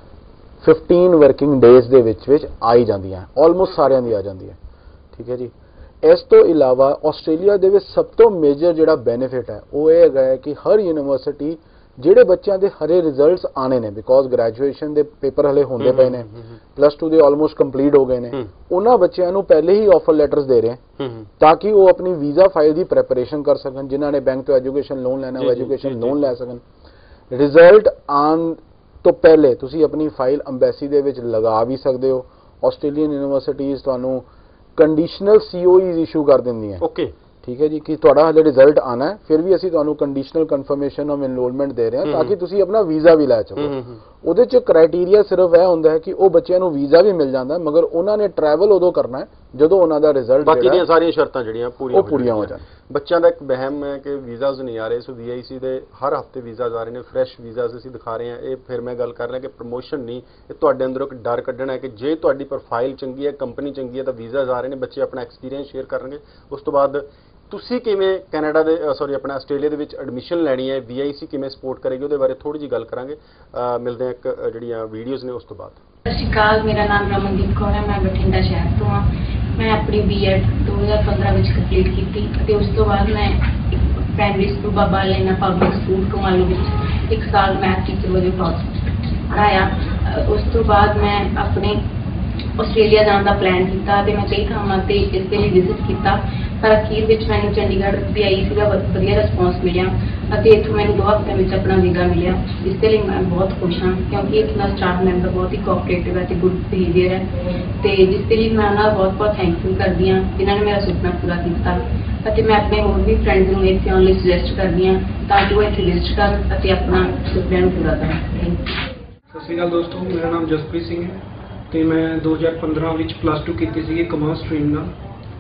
ਫਿਫਟੀਨ ਵਰਕਿੰਗ ਡੇਜ਼ ਦੇ ਵਿੱਚ ਵਿੱਚ ਆ ਹੀ ਜਾਂਦੀਆਂ, ਆਲਮੋਸਟ ਸਾਰਿਆਂ ਦੀ ਆ ਜਾਂਦੀ ਹੈ। ਠੀਕ ਹੈ ਜੀ, ਇਸ ਤੋਂ ਇਲਾਵਾ ਆਸਟ੍ਰੇਲੀਆ ਦੇ ਵਿੱਚ ਸਭ ਤੋਂ ਮੇਜਰ ਜਿਹੜਾ ਬੈਨੀਫਿਟ ਹੈ ਉਹ ਇਹ ਹੈਗਾ ਹੈ ਕਿ ਹਰ ਯੂਨੀਵਰਸਿਟੀ ਜਿਹੜੇ ਬੱਚਿਆਂ ਦੇ ਹਰੇ ਰਿਜ਼ਲਟਸ ਆਣੇ ਨੇ, ਬਿਕੋਜ਼ ਗ੍ਰੈਜੂਏਸ਼ਨ ਦੇ ਪੇਪਰ ਹਲੇ ਹੁੰਦੇ ਪਏ ਨੇ, ਪਲੱਸ ਟੂ ਦੇ ਆਲਮੋਸਟ ਕੰਪਲੀਟ ਹੋ ਗਏ ਨੇ, ਉਹਨਾਂ ਬੱਚਿਆਂ ਨੂੰ ਪਹਿਲੇ ਹੀ ਆਫਰ ਲੈਟਰਸ ਦੇ ਰਹੇ ਤਾਂ ਕਿ ਉਹ ਆਪਣੀ ਵੀਜ਼ਾ ਫਾਈਲ ਦੀ ਪ੍ਰੈਪਰੇਸ਼ਨ ਕਰ ਸਕਣ। ਜਿਨ੍ਹਾਂ ਨੇ ਬੈਂਕ ਤੋਂ ਐਜੂਕੇਸ਼ਨ ਲੋਨ ਲੈਣਾ ਉਹ ਐਜੂਕੇਸ਼ਨ ਲੋਨ ਲੈ ਸਕਣ। ਰਿਜ਼ਲਟ ਆਉਣ ਤੋਂ ਪਹਿਲੇ ਤੁਸੀਂ ਆਪਣੀ ਫਾਈਲ ਅੰਬੈਸੀ ਦੇ ਵਿੱਚ ਲਗਾ ਵੀ ਸਕਦੇ ਹੋ। ਆਸਟ੍ਰੇਲੀਅਨ ਯੂਨੀਵਰਸਿਟੀਜ਼ ਤੁਹਾਨੂੰ ਕੰਡੀਸ਼ਨਲ ਸੀਓਈਜ਼ ਇਸ਼ੂ ਕਰ ਦਿੰਦੀਆਂ। ਓਕੇ, ਠੀਕ ਹੈ ਜੀ, ਕਿ ਤੁਹਾਡਾ ਹਲੇ ਰਿਜ਼ਲਟ ਆਣਾ ਹੈ, ਫਿਰ ਵੀ ਅਸੀਂ ਤੁਹਾਨੂੰ ਕੰਡੀਸ਼ਨਲ ਕਨਫਰਮੇਸ਼ਨ ਆਫ ਐਨਰੋਲਮੈਂਟ ਦੇ ਰਹੇ ਹਾਂ ਤਾਂ ਕਿ ਤੁਸੀਂ ਆਪਣਾ ਵੀਜ਼ਾ ਵੀ ਲੈ ਸਕੋ। ਉਹਦੇ 'ਚ ਕ੍ਰਾਈਟੇਰੀਆ ਸਿਰਫ ਇਹ ਹੁੰਦਾ ਹੈ ਕਿ ਉਹ ਬੱਚਿਆਂ ਨੂੰ ਵੀਜ਼ਾ ਵੀ ਮਿਲ ਜਾਂਦਾ, ਮਗਰ ਉਹਨਾਂ ਨੇ ਟਰੈਵਲ ਉਦੋਂ ਕਰਨਾ ਹੈ ਜਦੋਂ ਉਹਨਾਂ ਦਾ ਰਿਜ਼ਲਟ ਬਾਕੀ ਦੀਆਂ ਸਾਰੀਆਂ ਸ਼ਰਤਾਂ ਜਿਹੜੀਆਂ ਪੂਰੀਆਂ ਉਹ ਪੂਰੀਆਂ ਹੋ ਜਾਣ। ਬੱਚਿਆਂ ਦਾ ਇੱਕ ਵਹਿਮ ਹੈ ਕਿ ਵੀਜ਼ਾਜ਼ ਨਹੀਂ ਆ ਰਹੇ, ਸੋ ਵੀ ਆਈ ਸੀ ਦੇ ਹਰ ਹਫਤੇ ਵੀਜ਼ਾਜ਼ ਆ ਰਹੇ ਨੇ, ਫਰੈਸ਼ ਵੀਜ਼ਾਜ਼ ਅਸੀਂ ਦਿਖਾ ਰਹੇ ਹਾਂ। ਇਹ ਫਿਰ ਮੈਂ ਗੱਲ ਕਰ ਰਿਹਾ ਕਿ ਪ੍ਰਮੋਸ਼ਨ ਨਹੀਂ, ਇਹ ਤੁਹਾਡੇ ਅੰਦਰੋਂ ਇੱਕ ਡਰ ਕੱਢਣਾ ਹੈ ਕਿ ਜੇ ਤੁਹਾਡੀ ਪ੍ਰੋਫਾਈਲ ਚੰਗੀ ਹੈ, ਕੰਪਨੀ ਚੰਗੀ ਹੈ ਤਾਂ ਵੀਜ਼ਾਜ਼ ਆ ਰਹੇ ਨੇ, ਬੱਚੇ ਆਪਣਾ ਐਕਸਪੀਰੀਅੰਸ ਸ਼ੇਅਰ ਕਰਨਗੇ। ਉਸ ਤੋਂ ਬਾਅਦ ਤੁਸੀਂ ਕਿਵੇਂ ਕੈਨੇਡਾ ਦੇ ਸੌਰੀ ਆਪਣਾ ਆਸਟ੍ਰੇਲੀਆ ਦੇ ਵਿੱਚ ਐਡਮਿਸ਼ਨ ਲੈਣੀ ਹੈ, ਵੀ ਆਈ ਸੀ ਕਿਵੇਂ ਸਪੋਰਟ ਕਰੇਗੀ, ਉਹਦੇ ਬਾਰੇ ਥੋੜੀ ਜਿਹੀ ਗੱਲ ਕਰਾਂਗੇ। ਮਿਲਦੇ ਹਾਂ ਇੱਕ ਜਿਹੜੀਆਂ ਵੀਡੀਓਜ਼ ਨੇ ਉਸ ਤੋਂ ਬਾਅਦ। ਸਤਿ ਸ਼੍ਰੀ ਅਕਾਲ, ਮੇਰਾ ਨਾਮ ਰਮਨਦੀਪ ਕੌਰ ਹੈ, ਮੈਂ ਬਠਿੰਡਾ ਸ਼ਹਿਰ ਤੋਂ ਹਾਂ। ਮੈਂ ਆਪਣੀ ਬੀ ਐਡ ਦੋ ਹਜ਼ਾਰ ਪੰਦਰਾਂ ਵਿੱਚ ਕੰਪਲੀਟ ਕੀਤੀ ਅਤੇ ਉਸ ਤੋਂ ਬਾਅਦ ਮੈਂ ਪ੍ਰਾਇਮਰੀ ਸਕੂਲ ਬਾਬਾ ਲੈਣਾ ਪਬਲਿਕ ਸਕੂਲ ਕੋਮਾਲੂ ਵਿੱਚ ਇੱਕ ਸਾਲ ਮੈਥ ਟੀਚਰ ਵਜੋਂ ਪੜ੍ਹਾਇਆ। ਉਸ ਤੋਂ ਬਾਅਦ ਮੈਂ ਆਪਣੇ ਆਸਟ੍ਰੇਲੀਆ ਜਾਣ ਦਾ ਪਲਾਨ ਕੀਤਾ ਅਤੇ ਮੈਂ ਕਈ ਥਾਵਾਂ 'ਤੇ ਇਸ ਦੇ ਲਈ ਵਿਜ਼ਿਟ ਕੀਤਾ, ਪਰ ਅਖੀਰ ਵਿੱਚ ਮੈਨੂੰ ਚੰਡੀਗੜ੍ਹ ਵੀ ਆਈ ਸੀਗਾ, ਵਧੀਆ ਰਿਸਪੌਂਸ ਮਿਲਿਆ ਅਤੇ ਇੱਥੋਂ ਮੈਨੂੰ ਦੋ ਹਫ਼ਤਿਆਂ ਵਿੱਚ ਆਪਣਾ ਵੀਜ਼ਾ ਮਿਲਿਆ, ਜਿਸ ਦੇ ਲਈ ਮੈਂ ਬਹੁਤ ਖੁਸ਼ ਹਾਂ ਕਿਉਂਕਿ ਇੱਥੋਂ ਦਾ ਸਟਾਫ ਮੈਂਬਰ ਬਹੁਤ ਹੀ ਕੋਆਪਰੇਟਿਵ ਹੈ ਅਤੇ ਗੁੱਡ ਬਿਹੇਵੀਅਰ ਹੈ, ਅਤੇ ਜਿਸ ਦੇ ਲਈ ਮੈਂ ਉਹਨਾਂ ਦਾ ਬਹੁਤ ਬਹੁਤ ਥੈਂਕਫੁਲ ਕਰਦੀ ਹਾਂ ਜਿਨ੍ਹਾਂ ਨੇ ਮੇਰਾ ਸੁਪਨਾ ਪੂਰਾ ਕੀਤਾ। ਅਤੇ ਮੈਂ ਆਪਣੇ ਹੋਰ ਵੀ ਫਰੈਂਡਸ ਨੂੰ ਇੱਥੇ ਆਉਣ ਲਈ ਸੁਜੈਸਟ ਕਰਦੀ ਹਾਂ ਤਾਂ ਕਿ ਉਹ ਇੱਥੇ ਵਿਜ਼ਿਟ ਕਰਨ ਅਤੇ ਆਪਣਾ ਸੁਪਨਿਆਂ ਨੂੰ ਪੂਰਾ ਕਰਨ। Thank you. ਸਤਿ ਸ਼੍ਰੀ ਅਕਾਲ ਦੋਸਤੋ, ਮੇਰਾ ਨਾਮ ਜਸਪ੍ਰੀਤ ਸਿੰਘ ਹੈ ਅਤੇ ਮੈਂ ਦੋ ਹਜ਼ਾਰ ਪੰਦਰਾਂ ਵਿੱਚ ਪਲੱਸ ਟੂ ਕੀਤੀ ਸੀਗੀ ਕਮਰਸ ਸਟਰੀਮ ਨਾਲ।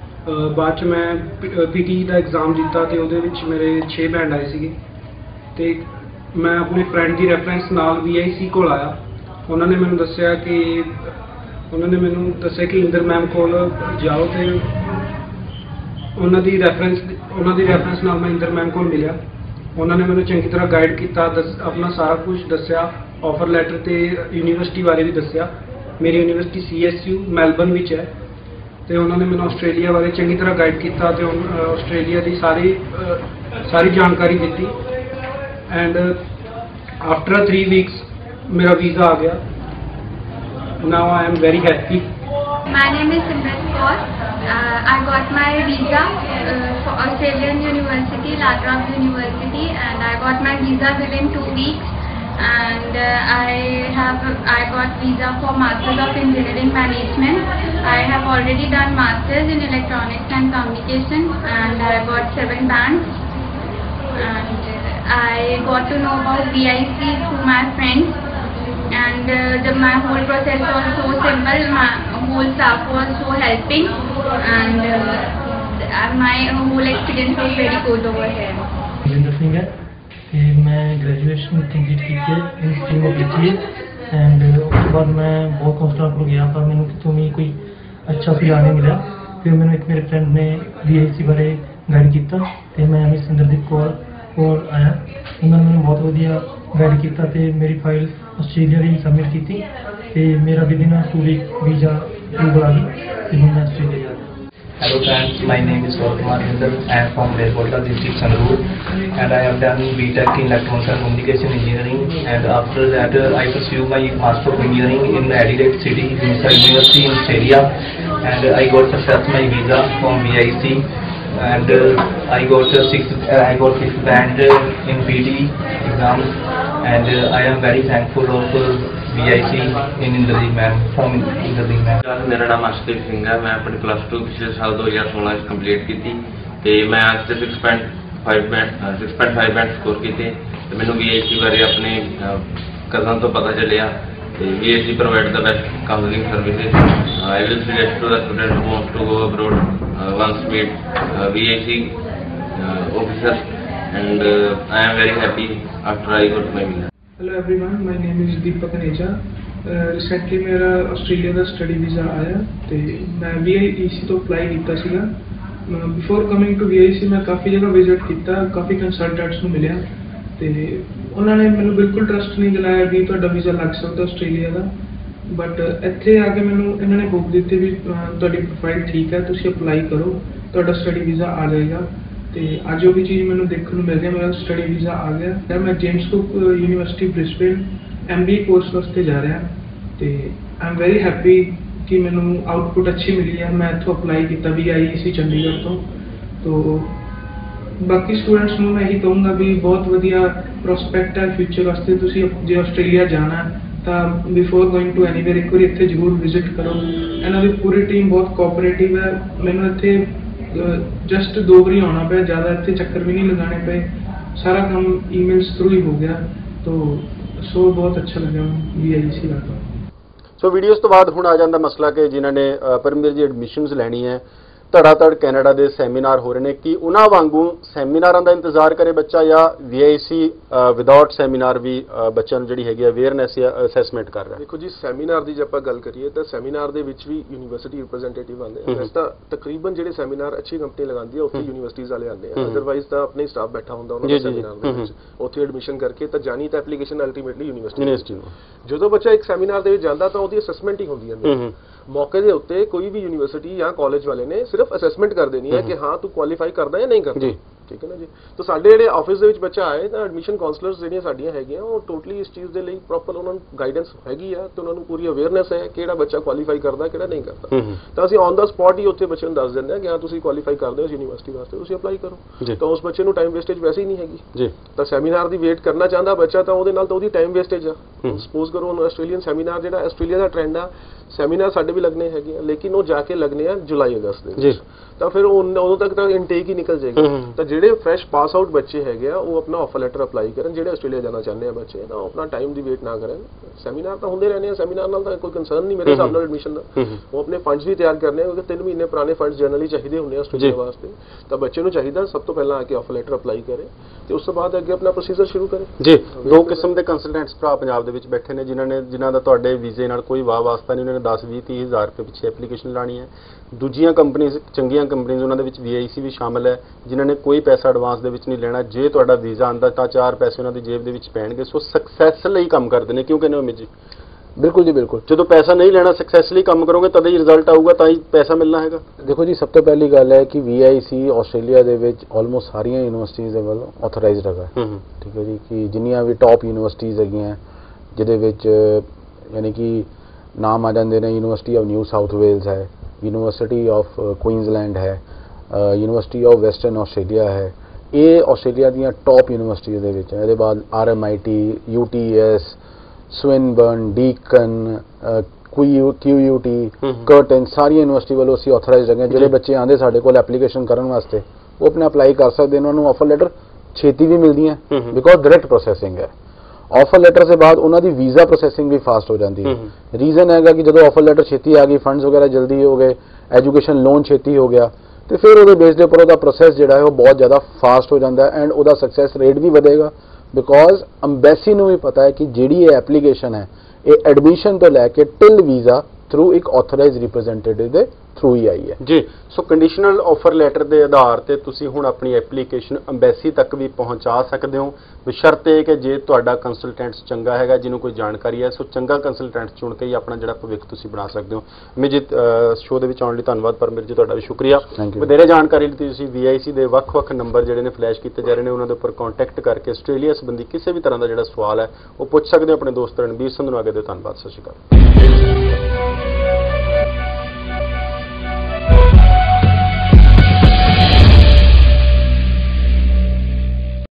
ਬਾਅਦ 'ਚ ਮੈਂ ਪੀ ਟੀ ਦਾ ਐਗਜ਼ਾਮ ਦਿੱਤਾ ਅਤੇ ਉਹਦੇ ਵਿੱਚ ਮੇਰੇ ਛੇ ਬੈਂਡ ਆਏ ਸੀਗੇ ਅਤੇ ਮੈਂ ਆਪਣੇ ਫਰੈਂਡ ਦੀ ਰੈਫਰੈਂਸ ਨਾਲ ਵੀ ਆਈ ਸੀ ਕੋਲ ਆਇਆ। ਉਹਨਾਂ ਨੇ ਮੈਨੂੰ ਦੱਸਿਆ ਕਿ ਉਹਨਾਂ ਨੇ ਮੈਨੂੰ ਦੱਸਿਆ ਕਿ ਇੰਦਰ ਮੈਮ ਕੋਲ ਜਾਓ ਅਤੇ ਉਹਨਾਂ ਦੀ ਰੈਫਰੈਂਸ ਉਹਨਾਂ ਦੀ ਰੈਫਰੈਂਸ ਨਾਲ ਮੈਂ ਇੰਦਰ ਮੈਮ ਕੋਲ ਮਿਲਿਆ। ਉਹਨਾਂ ਨੇ ਮੈਨੂੰ ਚੰਗੀ ਤਰ੍ਹਾਂ ਗਾਈਡ ਕੀਤਾ, ਦੱਸ ਆਪਣਾ ਸਾਰਾ ਕੁਝ ਦੱਸਿਆ, ਆਫਰ ਲੈਟਰ ਅਤੇ ਯੂਨੀਵਰਸਿਟੀ ਬਾਰੇ ਵੀ ਦੱਸਿਆ। ਮੇਰੀ university C S U Melbourne ਵਿੱਚ ਹੈ ਅਤੇ ਉਹਨਾਂ ਨੇ ਮੈਨੂੰ ਆਸਟ੍ਰੇਲੀਆ ਬਾਰੇ ਚੰਗੀ ਤਰ੍ਹਾਂ ਗਾਈਡ ਕੀਤਾ ਅਤੇ ਆਸਟ੍ਰੇਲੀਆ ਦੀ ਸਾਰੀ ਸਾਰੀ ਜਾਣਕਾਰੀ ਦਿੱਤੀ। ਐਂਡ ਆਫਟਰ ਥ੍ਰੀ ਵੀਕਸ ਮੇਰਾ ਵੀਜ਼ਾ ਆ ਗਿਆ। Now I am very happy. My name is Simran Kaur. Uh, I got my visa uh, for Australian University, La Trobe University, and I got my visa within two weeks. And uh, I have I got visa for Masters of Engineering Management. I have already done Masters in Electronics and Communication, and I got seven bands. And uh, I got to know about V I C through my friends. And uh, the, my whole process was so simple. My whole staff was so helping, and uh, my whole experience was very good over here. Jinder Singh है कि मैं graduation complete की है इन stream of लिखी है and उसके बाद मैं बहुत काउंसलर को गया पर मैंने कितों भी कोई अच्छा सुझाव नहीं मिला। फिर मैंने एक मेरे फ्रेंड ने वी आई सी बारे गाइड किया तो मैं मिस इंद्रदीप कौर कोल आया। उन्होंने मैंने बहुत वधिया गाइड किया तो मेरी फाइल आस्ट्रेलिया भी सबमिट की तो मेरा within two week visa approval आ गई तो मैं आस्ट्रेलिया जा रहा। Hello friends, my name is Kumar Hindal. I am from Lerkotla district, Sangrur, and I have done B Tech in Electronics and Communication Engineering. And after that, uh, I pursue my Master of Engineering in Adelaide City University in Australia, and uh, I got success my visa from V I C, and uh, I got uh, six. Uh, I got six band uh, in P T exam, and uh, I am very thankful of uh, V I C in Indrajit ma'am from Indrajit ma'am. मेरा नाम अर्शदीप सिंह है। मैं अपनी plus two पिछले साल दो हज़ार सोलह कंप्लीट की थी तो मैं आज से six point five band six point five band score किए तो मैंने वी आई सी बारे अपने कज़न तो पता चलिया V I C provide the best counselling services I will suggest to the student who wants to go abroad once meet V I C officer and I am very happy after I got my visa. Hello everyone, my name is Deepak Aneja. Recently मेरा Australia का study visa आया तो मैं we I सी तो apply किया सीगा। Before coming to V I C मैं काफ़ी जगह विजिट किया, काफ़ी कंसलटेंट्स में मिलिया तो उन्होंने मैंने बिल्कुल ट्रस्ट नहीं दिलाया भी तुहाडा वीज़ा लग सकता आस्ट्रेलिया का। बट इत्थे आके मैंने इन्होंने बुक दी भी तुहाडी प्रोफाइल ठीक है, तुसीं अप्लाई करो, तुहाडा स्टडी वीज़ा आ जाएगा। तो अज वो भी चीज़ मैंने देखने को मिल रही है, मेरा स्टडी वीज़ा आ गया। मैं James Cook University Brisbane M B A course वास्ते जा रहा तो आई एम वेरी हैप्पी कि मैंने आउटपुट अच्छी मिली है। मैं इतों अप्लाई किया वी आई सी चंडीगढ़ तो तो बाकी स्टूडेंट्स को मैं यही कहूँगा भी बहुत वधिया प्रोस्पैक्ट है फ्यूचर वास्ते। तुसीं जे आस्ट्रेलिया जाना तो बिफोर गोइंग टू एनीवेयर एक बार इत्थे जरूर विजिट करो। इन्हां दी पूरी टीम बहुत कोऑपरेटिव है। मैंने इत्थे जस्ट दो बारी आना पाया, ज़्यादा इत्थे चक्कर भी नहीं लगाने पे, सारा काम ईमेल्स थ्रू ही हो गया। तो सो बहुत अच्छा लगा वी आई सी का। सो वीडियोज़ तो बाद हुण आ जाता मसला कि जिन्हां ने परमवीर जी एडमिशनस लैनी है, धड़ाधड़ कैनेडा के सैमीनार हो रहे हैं कि उन्हां वांगू सैमीनारां का इंतजार करे बच्चा या V I C without seminar भी बच्चों नूं जिहड़ी हैगी अवेयरनैस या असैसमेंट कर रहा है। देखो जी सैमीनार की जो आप गल करिए तो सैमीनार दे विच भी यूनीवर्सिटी रिप्रजेंटेटिव आते हैं। वैसे तो तकरीबन जो सैमीनार अच्छी कंपनी लगाती है उत्थे यूनीवर्सिटीज़ वाले आते हैं, अदरवाइज तो अपने स्टाफ बैठा होंदा उन्हां दा सैमीनार उत्थे एडमिशन करके तो जानी तो एप्लीकेशन अल्टीमेटली यूनीवर्सिटी जो बच्चा एक सैमीनार दे विच जांदा तो उहदी असैसमेंट ही होंदी है। मौके के उत्ते कोई भी यूनीवर्सिटी या कॉलेज वाले ने सिर्फ असैसमेंट कर देनी है कि हाँ तू क्वालीफाई करदा या नहीं करदा, ठीक है ना जी। तो साडे जेहड़े ऑफिस दे विच बच्चा आए तो एडमिशन काउंसलर्स ਜਿਹੜੀਆਂ ਸਾਡੀਆਂ ਹੈਗੀਆਂ ਉਹ ਟੋਟਲੀ ਇਸ ਚੀਜ਼ ਦੇ ਲਈ ਪ੍ਰੋਪਰ ਉਹਨਾਂ ਨੂੰ ਗਾਈਡੈਂਸ ਹੈਗੀ ਆ ਤੇ ਉਹਨਾਂ ਨੂੰ ਪੂਰੀ ਅਵੇਅਰਨੈਸ ਹੈ ਕਿਹੜਾ ਬੱਚਾ ਕੁਆਲੀਫਾਈ ਕਰਦਾ ਕਿਹੜਾ ਨਹੀਂ ਕਰਦਾ। ਤਾਂ ਅਸੀਂ ਔਨ ਦਾ ਸਪੌਟ ਹੀ ਉੱਥੇ ਬੱਚੇ ਨੂੰ ਦੱਸ ਦਿੰਦੇ ਹਾਂ ਕਿ ਹਾਂ ਤੁਸੀਂ ਕੁਆਲੀਫਾਈ ਕਰਦੇ ਹੋ ਇਸ ਯੂਨੀਵਰਸਿਟੀ ਵਾਸਤੇ, ਤੁਸੀਂ ਅਪਲਾਈ ਕਰੋ। ਤਾਂ ਉਸ ਬੱਚੇ ਨੂੰ ਟਾਈਮ ਵੇਸਟੇਜ ਵੈਸੇ ਹੀ ਨਹੀਂ ਹੈਗੀ ਜੀ। ਤਾਂ ਸੈਮੀਨਾਰ ਦੀ ਵੇਟ ਕਰਨਾ ਚਾਹੁੰਦਾ ਬੱਚਾ ਤਾਂ ਉਹਦੇ ਨਾਲ ਤਾਂ ਉਹਦੀ ਟਾਈਮ ਵੇਸਟੇਜ ਆ। ਸਪੋਜ਼ ਕਰੋ ਹੁਣ ਆਸਟ੍ਰੇਲੀਅਨ ਸੈਮੀਨਾਰ ਜਿਹੜਾ ਆਸਟ੍ਰੇਲੀਆ ਦਾ ਟ੍ਰੈਂਡ ਆ, ਸੈਮੀਨਾਰ ਸਾਡੇ ਵੀ ਲੱਗਣੇ ਹੈਗੇ ਆ ਲੇਕਿਨ ਉਹ ਜਾ ਕੇ ਲੱਗਣੇ ਆ ਜੁਲਾਈ ਅਗਸਤ ਦੇ ਵਿੱਚ। ਤਾਂ ਫਿਰ ਉਦੋਂ ਤੱਕ ਤਾਂ ਇਨਟੇਕ ਹੀ ਨਿਕਲ ਜਾਏਗੀ। ਤਾਂ ਜਿਹੜੇ ਫਰੈਸ਼ ਪਾਸ ਆਊਟ ਬੱਚੇ ਹੈਗੇ ਆ ਉਹ ਆਪਣਾ ਆਫਰ ਲੈਟਰ ਅਪਲਾਈ ਕਰਨ, ਜਿਹੜੇ ਆਸਟ੍ਰੇਲੀਆ ਜਾਣਾ ਚਾਹੁੰਦੇ ਆ ਬੱਚੇ ਤਾਂ ਆਪਣਾ ਟਾਈਮ ਦੀ ਵੇਟ ਨਾ ਕਰਨ। ਸੈਮੀਨਾਰ ਤਾਂ ਹੁੰਦੇ ਰਹਿਣੇ ਆ, ਸੈਮੀਨਾਰ ਨਾਲ ਤਾਂ ਕੋਈ ਕੰਸਰਨ ਨਹੀਂ ਮੇਰੇ ਹਿਸਾਬ ਨਾਲ ਐਡਮਿਸ਼ਨ ਦਾ। ਉਹ ਆਪਣੇ ਫੰਡਸ ਵੀ ਤਿਆਰ ਕਰਨੇ ਆ ਕਿਉਂਕਿ ਤਿੰਨ ਮਹੀਨੇ ਪੁਰਾਣੇ ਫੰਡਸ ਜਨਰਲੀ ਚਾਹੀਦੇ ਹੁੰਦੇ ਆ ਆਸਟ੍ਰੇਲੀਆ ਵਾਸਤੇ। ਤਾਂ ਬੱਚੇ ਨੂੰ ਚਾਹੀਦਾ ਸਭ ਤੋਂ ਪਹਿਲਾਂ ਆ ਕੇ ਆਫਰ ਲੈਟਰ ਅਪਲਾਈ ਕਰੇ ਤੇ ਉਸ ਤੋਂ ਬਾਅਦ ਅੱਗੇ ਆਪਣਾ ਪ੍ਰੋਸੀਜਰ ਸ਼ੁਰੂ ਕਰੇ ਜੀ। ਦੋ ਕਿਸਮ ਦੇ ਕੰਸਲਟੈਂਟਸ ਭਰਾ ਪੰਜਾਬ ਦੇ ਵਿੱਚ ਬੈਠੇ ਨੇ ਜਿਨ੍ਹਾਂ ਨੇ ਜਿਨ੍ਹਾਂ ਦਾ ਤੁਹਾਡੇ ਵੀਜ਼ੇ ਨਾਲ ਕੋਈ ਵਾਹ ਵਾਸਤਾ ਨਹੀਂ, ਉਹਨਾਂ ਨੇ ਦਸ ਵੀਹ ਤੀਹ ਹਜ਼ਾਰ ਰੁਪਏ ਪਿੱਛੇ ਐਪਲੀਕੇਸ਼ਨ ਲਾਣੀ ਹੈ। ਦੂਜੀਆਂ ਕੰਪਨੀਆਂ ਚੰਗੀਆਂ ਕੰਪਨੀਆਂ ਉਹਨਾਂ ਦੇ ਵਿੱਚ ਵੀ ਆਈ ਸੀ ਵੀ ਸ਼ਾਮਲ ਹੈ ਜਿਨ੍ਹਾਂ ਨੇ ਕੋਈ ਪੈਸਾ ਐਡਵਾਂਸ ਦੇ ਵਿੱਚ ਨਹੀਂ ਲੈਣਾ। ਜੇ ਤੁਹਾਡਾ ਵੀਜ਼ਾ ਆਉਂਦਾ ਤਾਂ ਚਾਰ ਪੈਸੇ ਉਹਨਾਂ ਦੀ ਜੇਬ ਦੇ ਵਿੱਚ ਪੈਣਗੇ। ਸੋ ਸਕਸੈਸ ਲਈ ਕੰਮ ਕਰਦੇ ਨੇ, ਕਿਉਂ ਕਹਿੰਦੇ ਹੋ ਅਮਿਤ ਜੀ? बिल्कुल जी बिल्कुल। जो पैसा नहीं लेना सक्सेसफुली काम करोगे तद ही रिजल्ट आऊगा, तां ही पैसा मिलना हैगा। देखो जी सब तो पहली गल है कि वी आई सी आस्ट्रेलिया दे विच ऑलमोस्ट सारियां यूनिवर्सिटीज़ दे वल्लों ऑथराइज्ड हैगा, ठीक है जी। कि जिन्नियां भी टॉप यूनिवर्सिटीज़ हैगियां जिहदे विच यानी कि नाम आ जांदे ने university of New South Wales है, यूनिवर्सिटी ऑफ क्वींसलैंड है, यूनिवर्सिटी ऑफ वेस्टर्न आस्ट्रेलिया है। ये आस्ट्रेलिया दीयां टॉप यूनिवर्सिटीज़ दे विच है। इहदे बाद R M I T, U T S, Swinburne, Deakin, Q U T, Curtin, सारी यूनिवर्सिटी वालों असीं ऑथराइज्ड हैगे। जिहड़े बच्चे आंदे साडे कोल एप्लीकेशन करन वास्ते वो अपने अप्लाई कर सकते हैं, उन्होंने ऑफर लेटर छेती भी मिलती है बिकॉज डायरेक्ट प्रोसैसिंग है। ऑफर लेटर से बाद उन्होंने वीज़ा प्रोसैसिंग भी फास्ट हो जाती है। रीजन हैगा कि जो ऑफर लेटर छेती आ गई, फंड्स वगैरह जल्दी हो गए, एजुकेशन लोन छेती हो गया तो फिर वो बेस के उपर उसका प्रोसैस जो है वो बहुत ज़्यादा फास्ट हो जाता है एंड उसका सक्सैस रेट भी बढ़ेगा। बिकॉज अंबैसी नूं भी पता है कि जिहड़ी ये एप्लीकेशन है ये एडमिशन तो लैके टिल वीज़ा थ्रू एक ऑथराइज रिप्रेजेंटेटिव दे थ्रू ही आई है जी। सो कंडीशनल ऑफर लैटर के आधार पर तुसीं हुण अपनी एप्लीकेशन अंबैसी तक भी पहुँचा सकते हो, बशर्ते कि जे तुहाडा कंसलटेंट चंगा है, जिन्हों कोई जानकारी है। सो चंगा कंसलटेंट चुन के ही अपना जिहड़ा भविख तुसीं बना सकते हो। अमित शो दे विच आउण लई धन्नवाद। परमवीर जी तुहाडा भी शुक्रिया। वधेरे जानकारी लई तुसीं we I C they वख-वख number जिहड़े ने फ्लैश कीते जा रहे हैं उन्हां दे उपर कॉन्टैक्ट करके आस्ट्रेलिया संबंधी किसी भी तरह का जिहड़ा सवाल है वो पुछ सकते हो। अपने दोस्त रणबीर संधू नूं अगे दे धन्नवाद। सत श्री अकाल।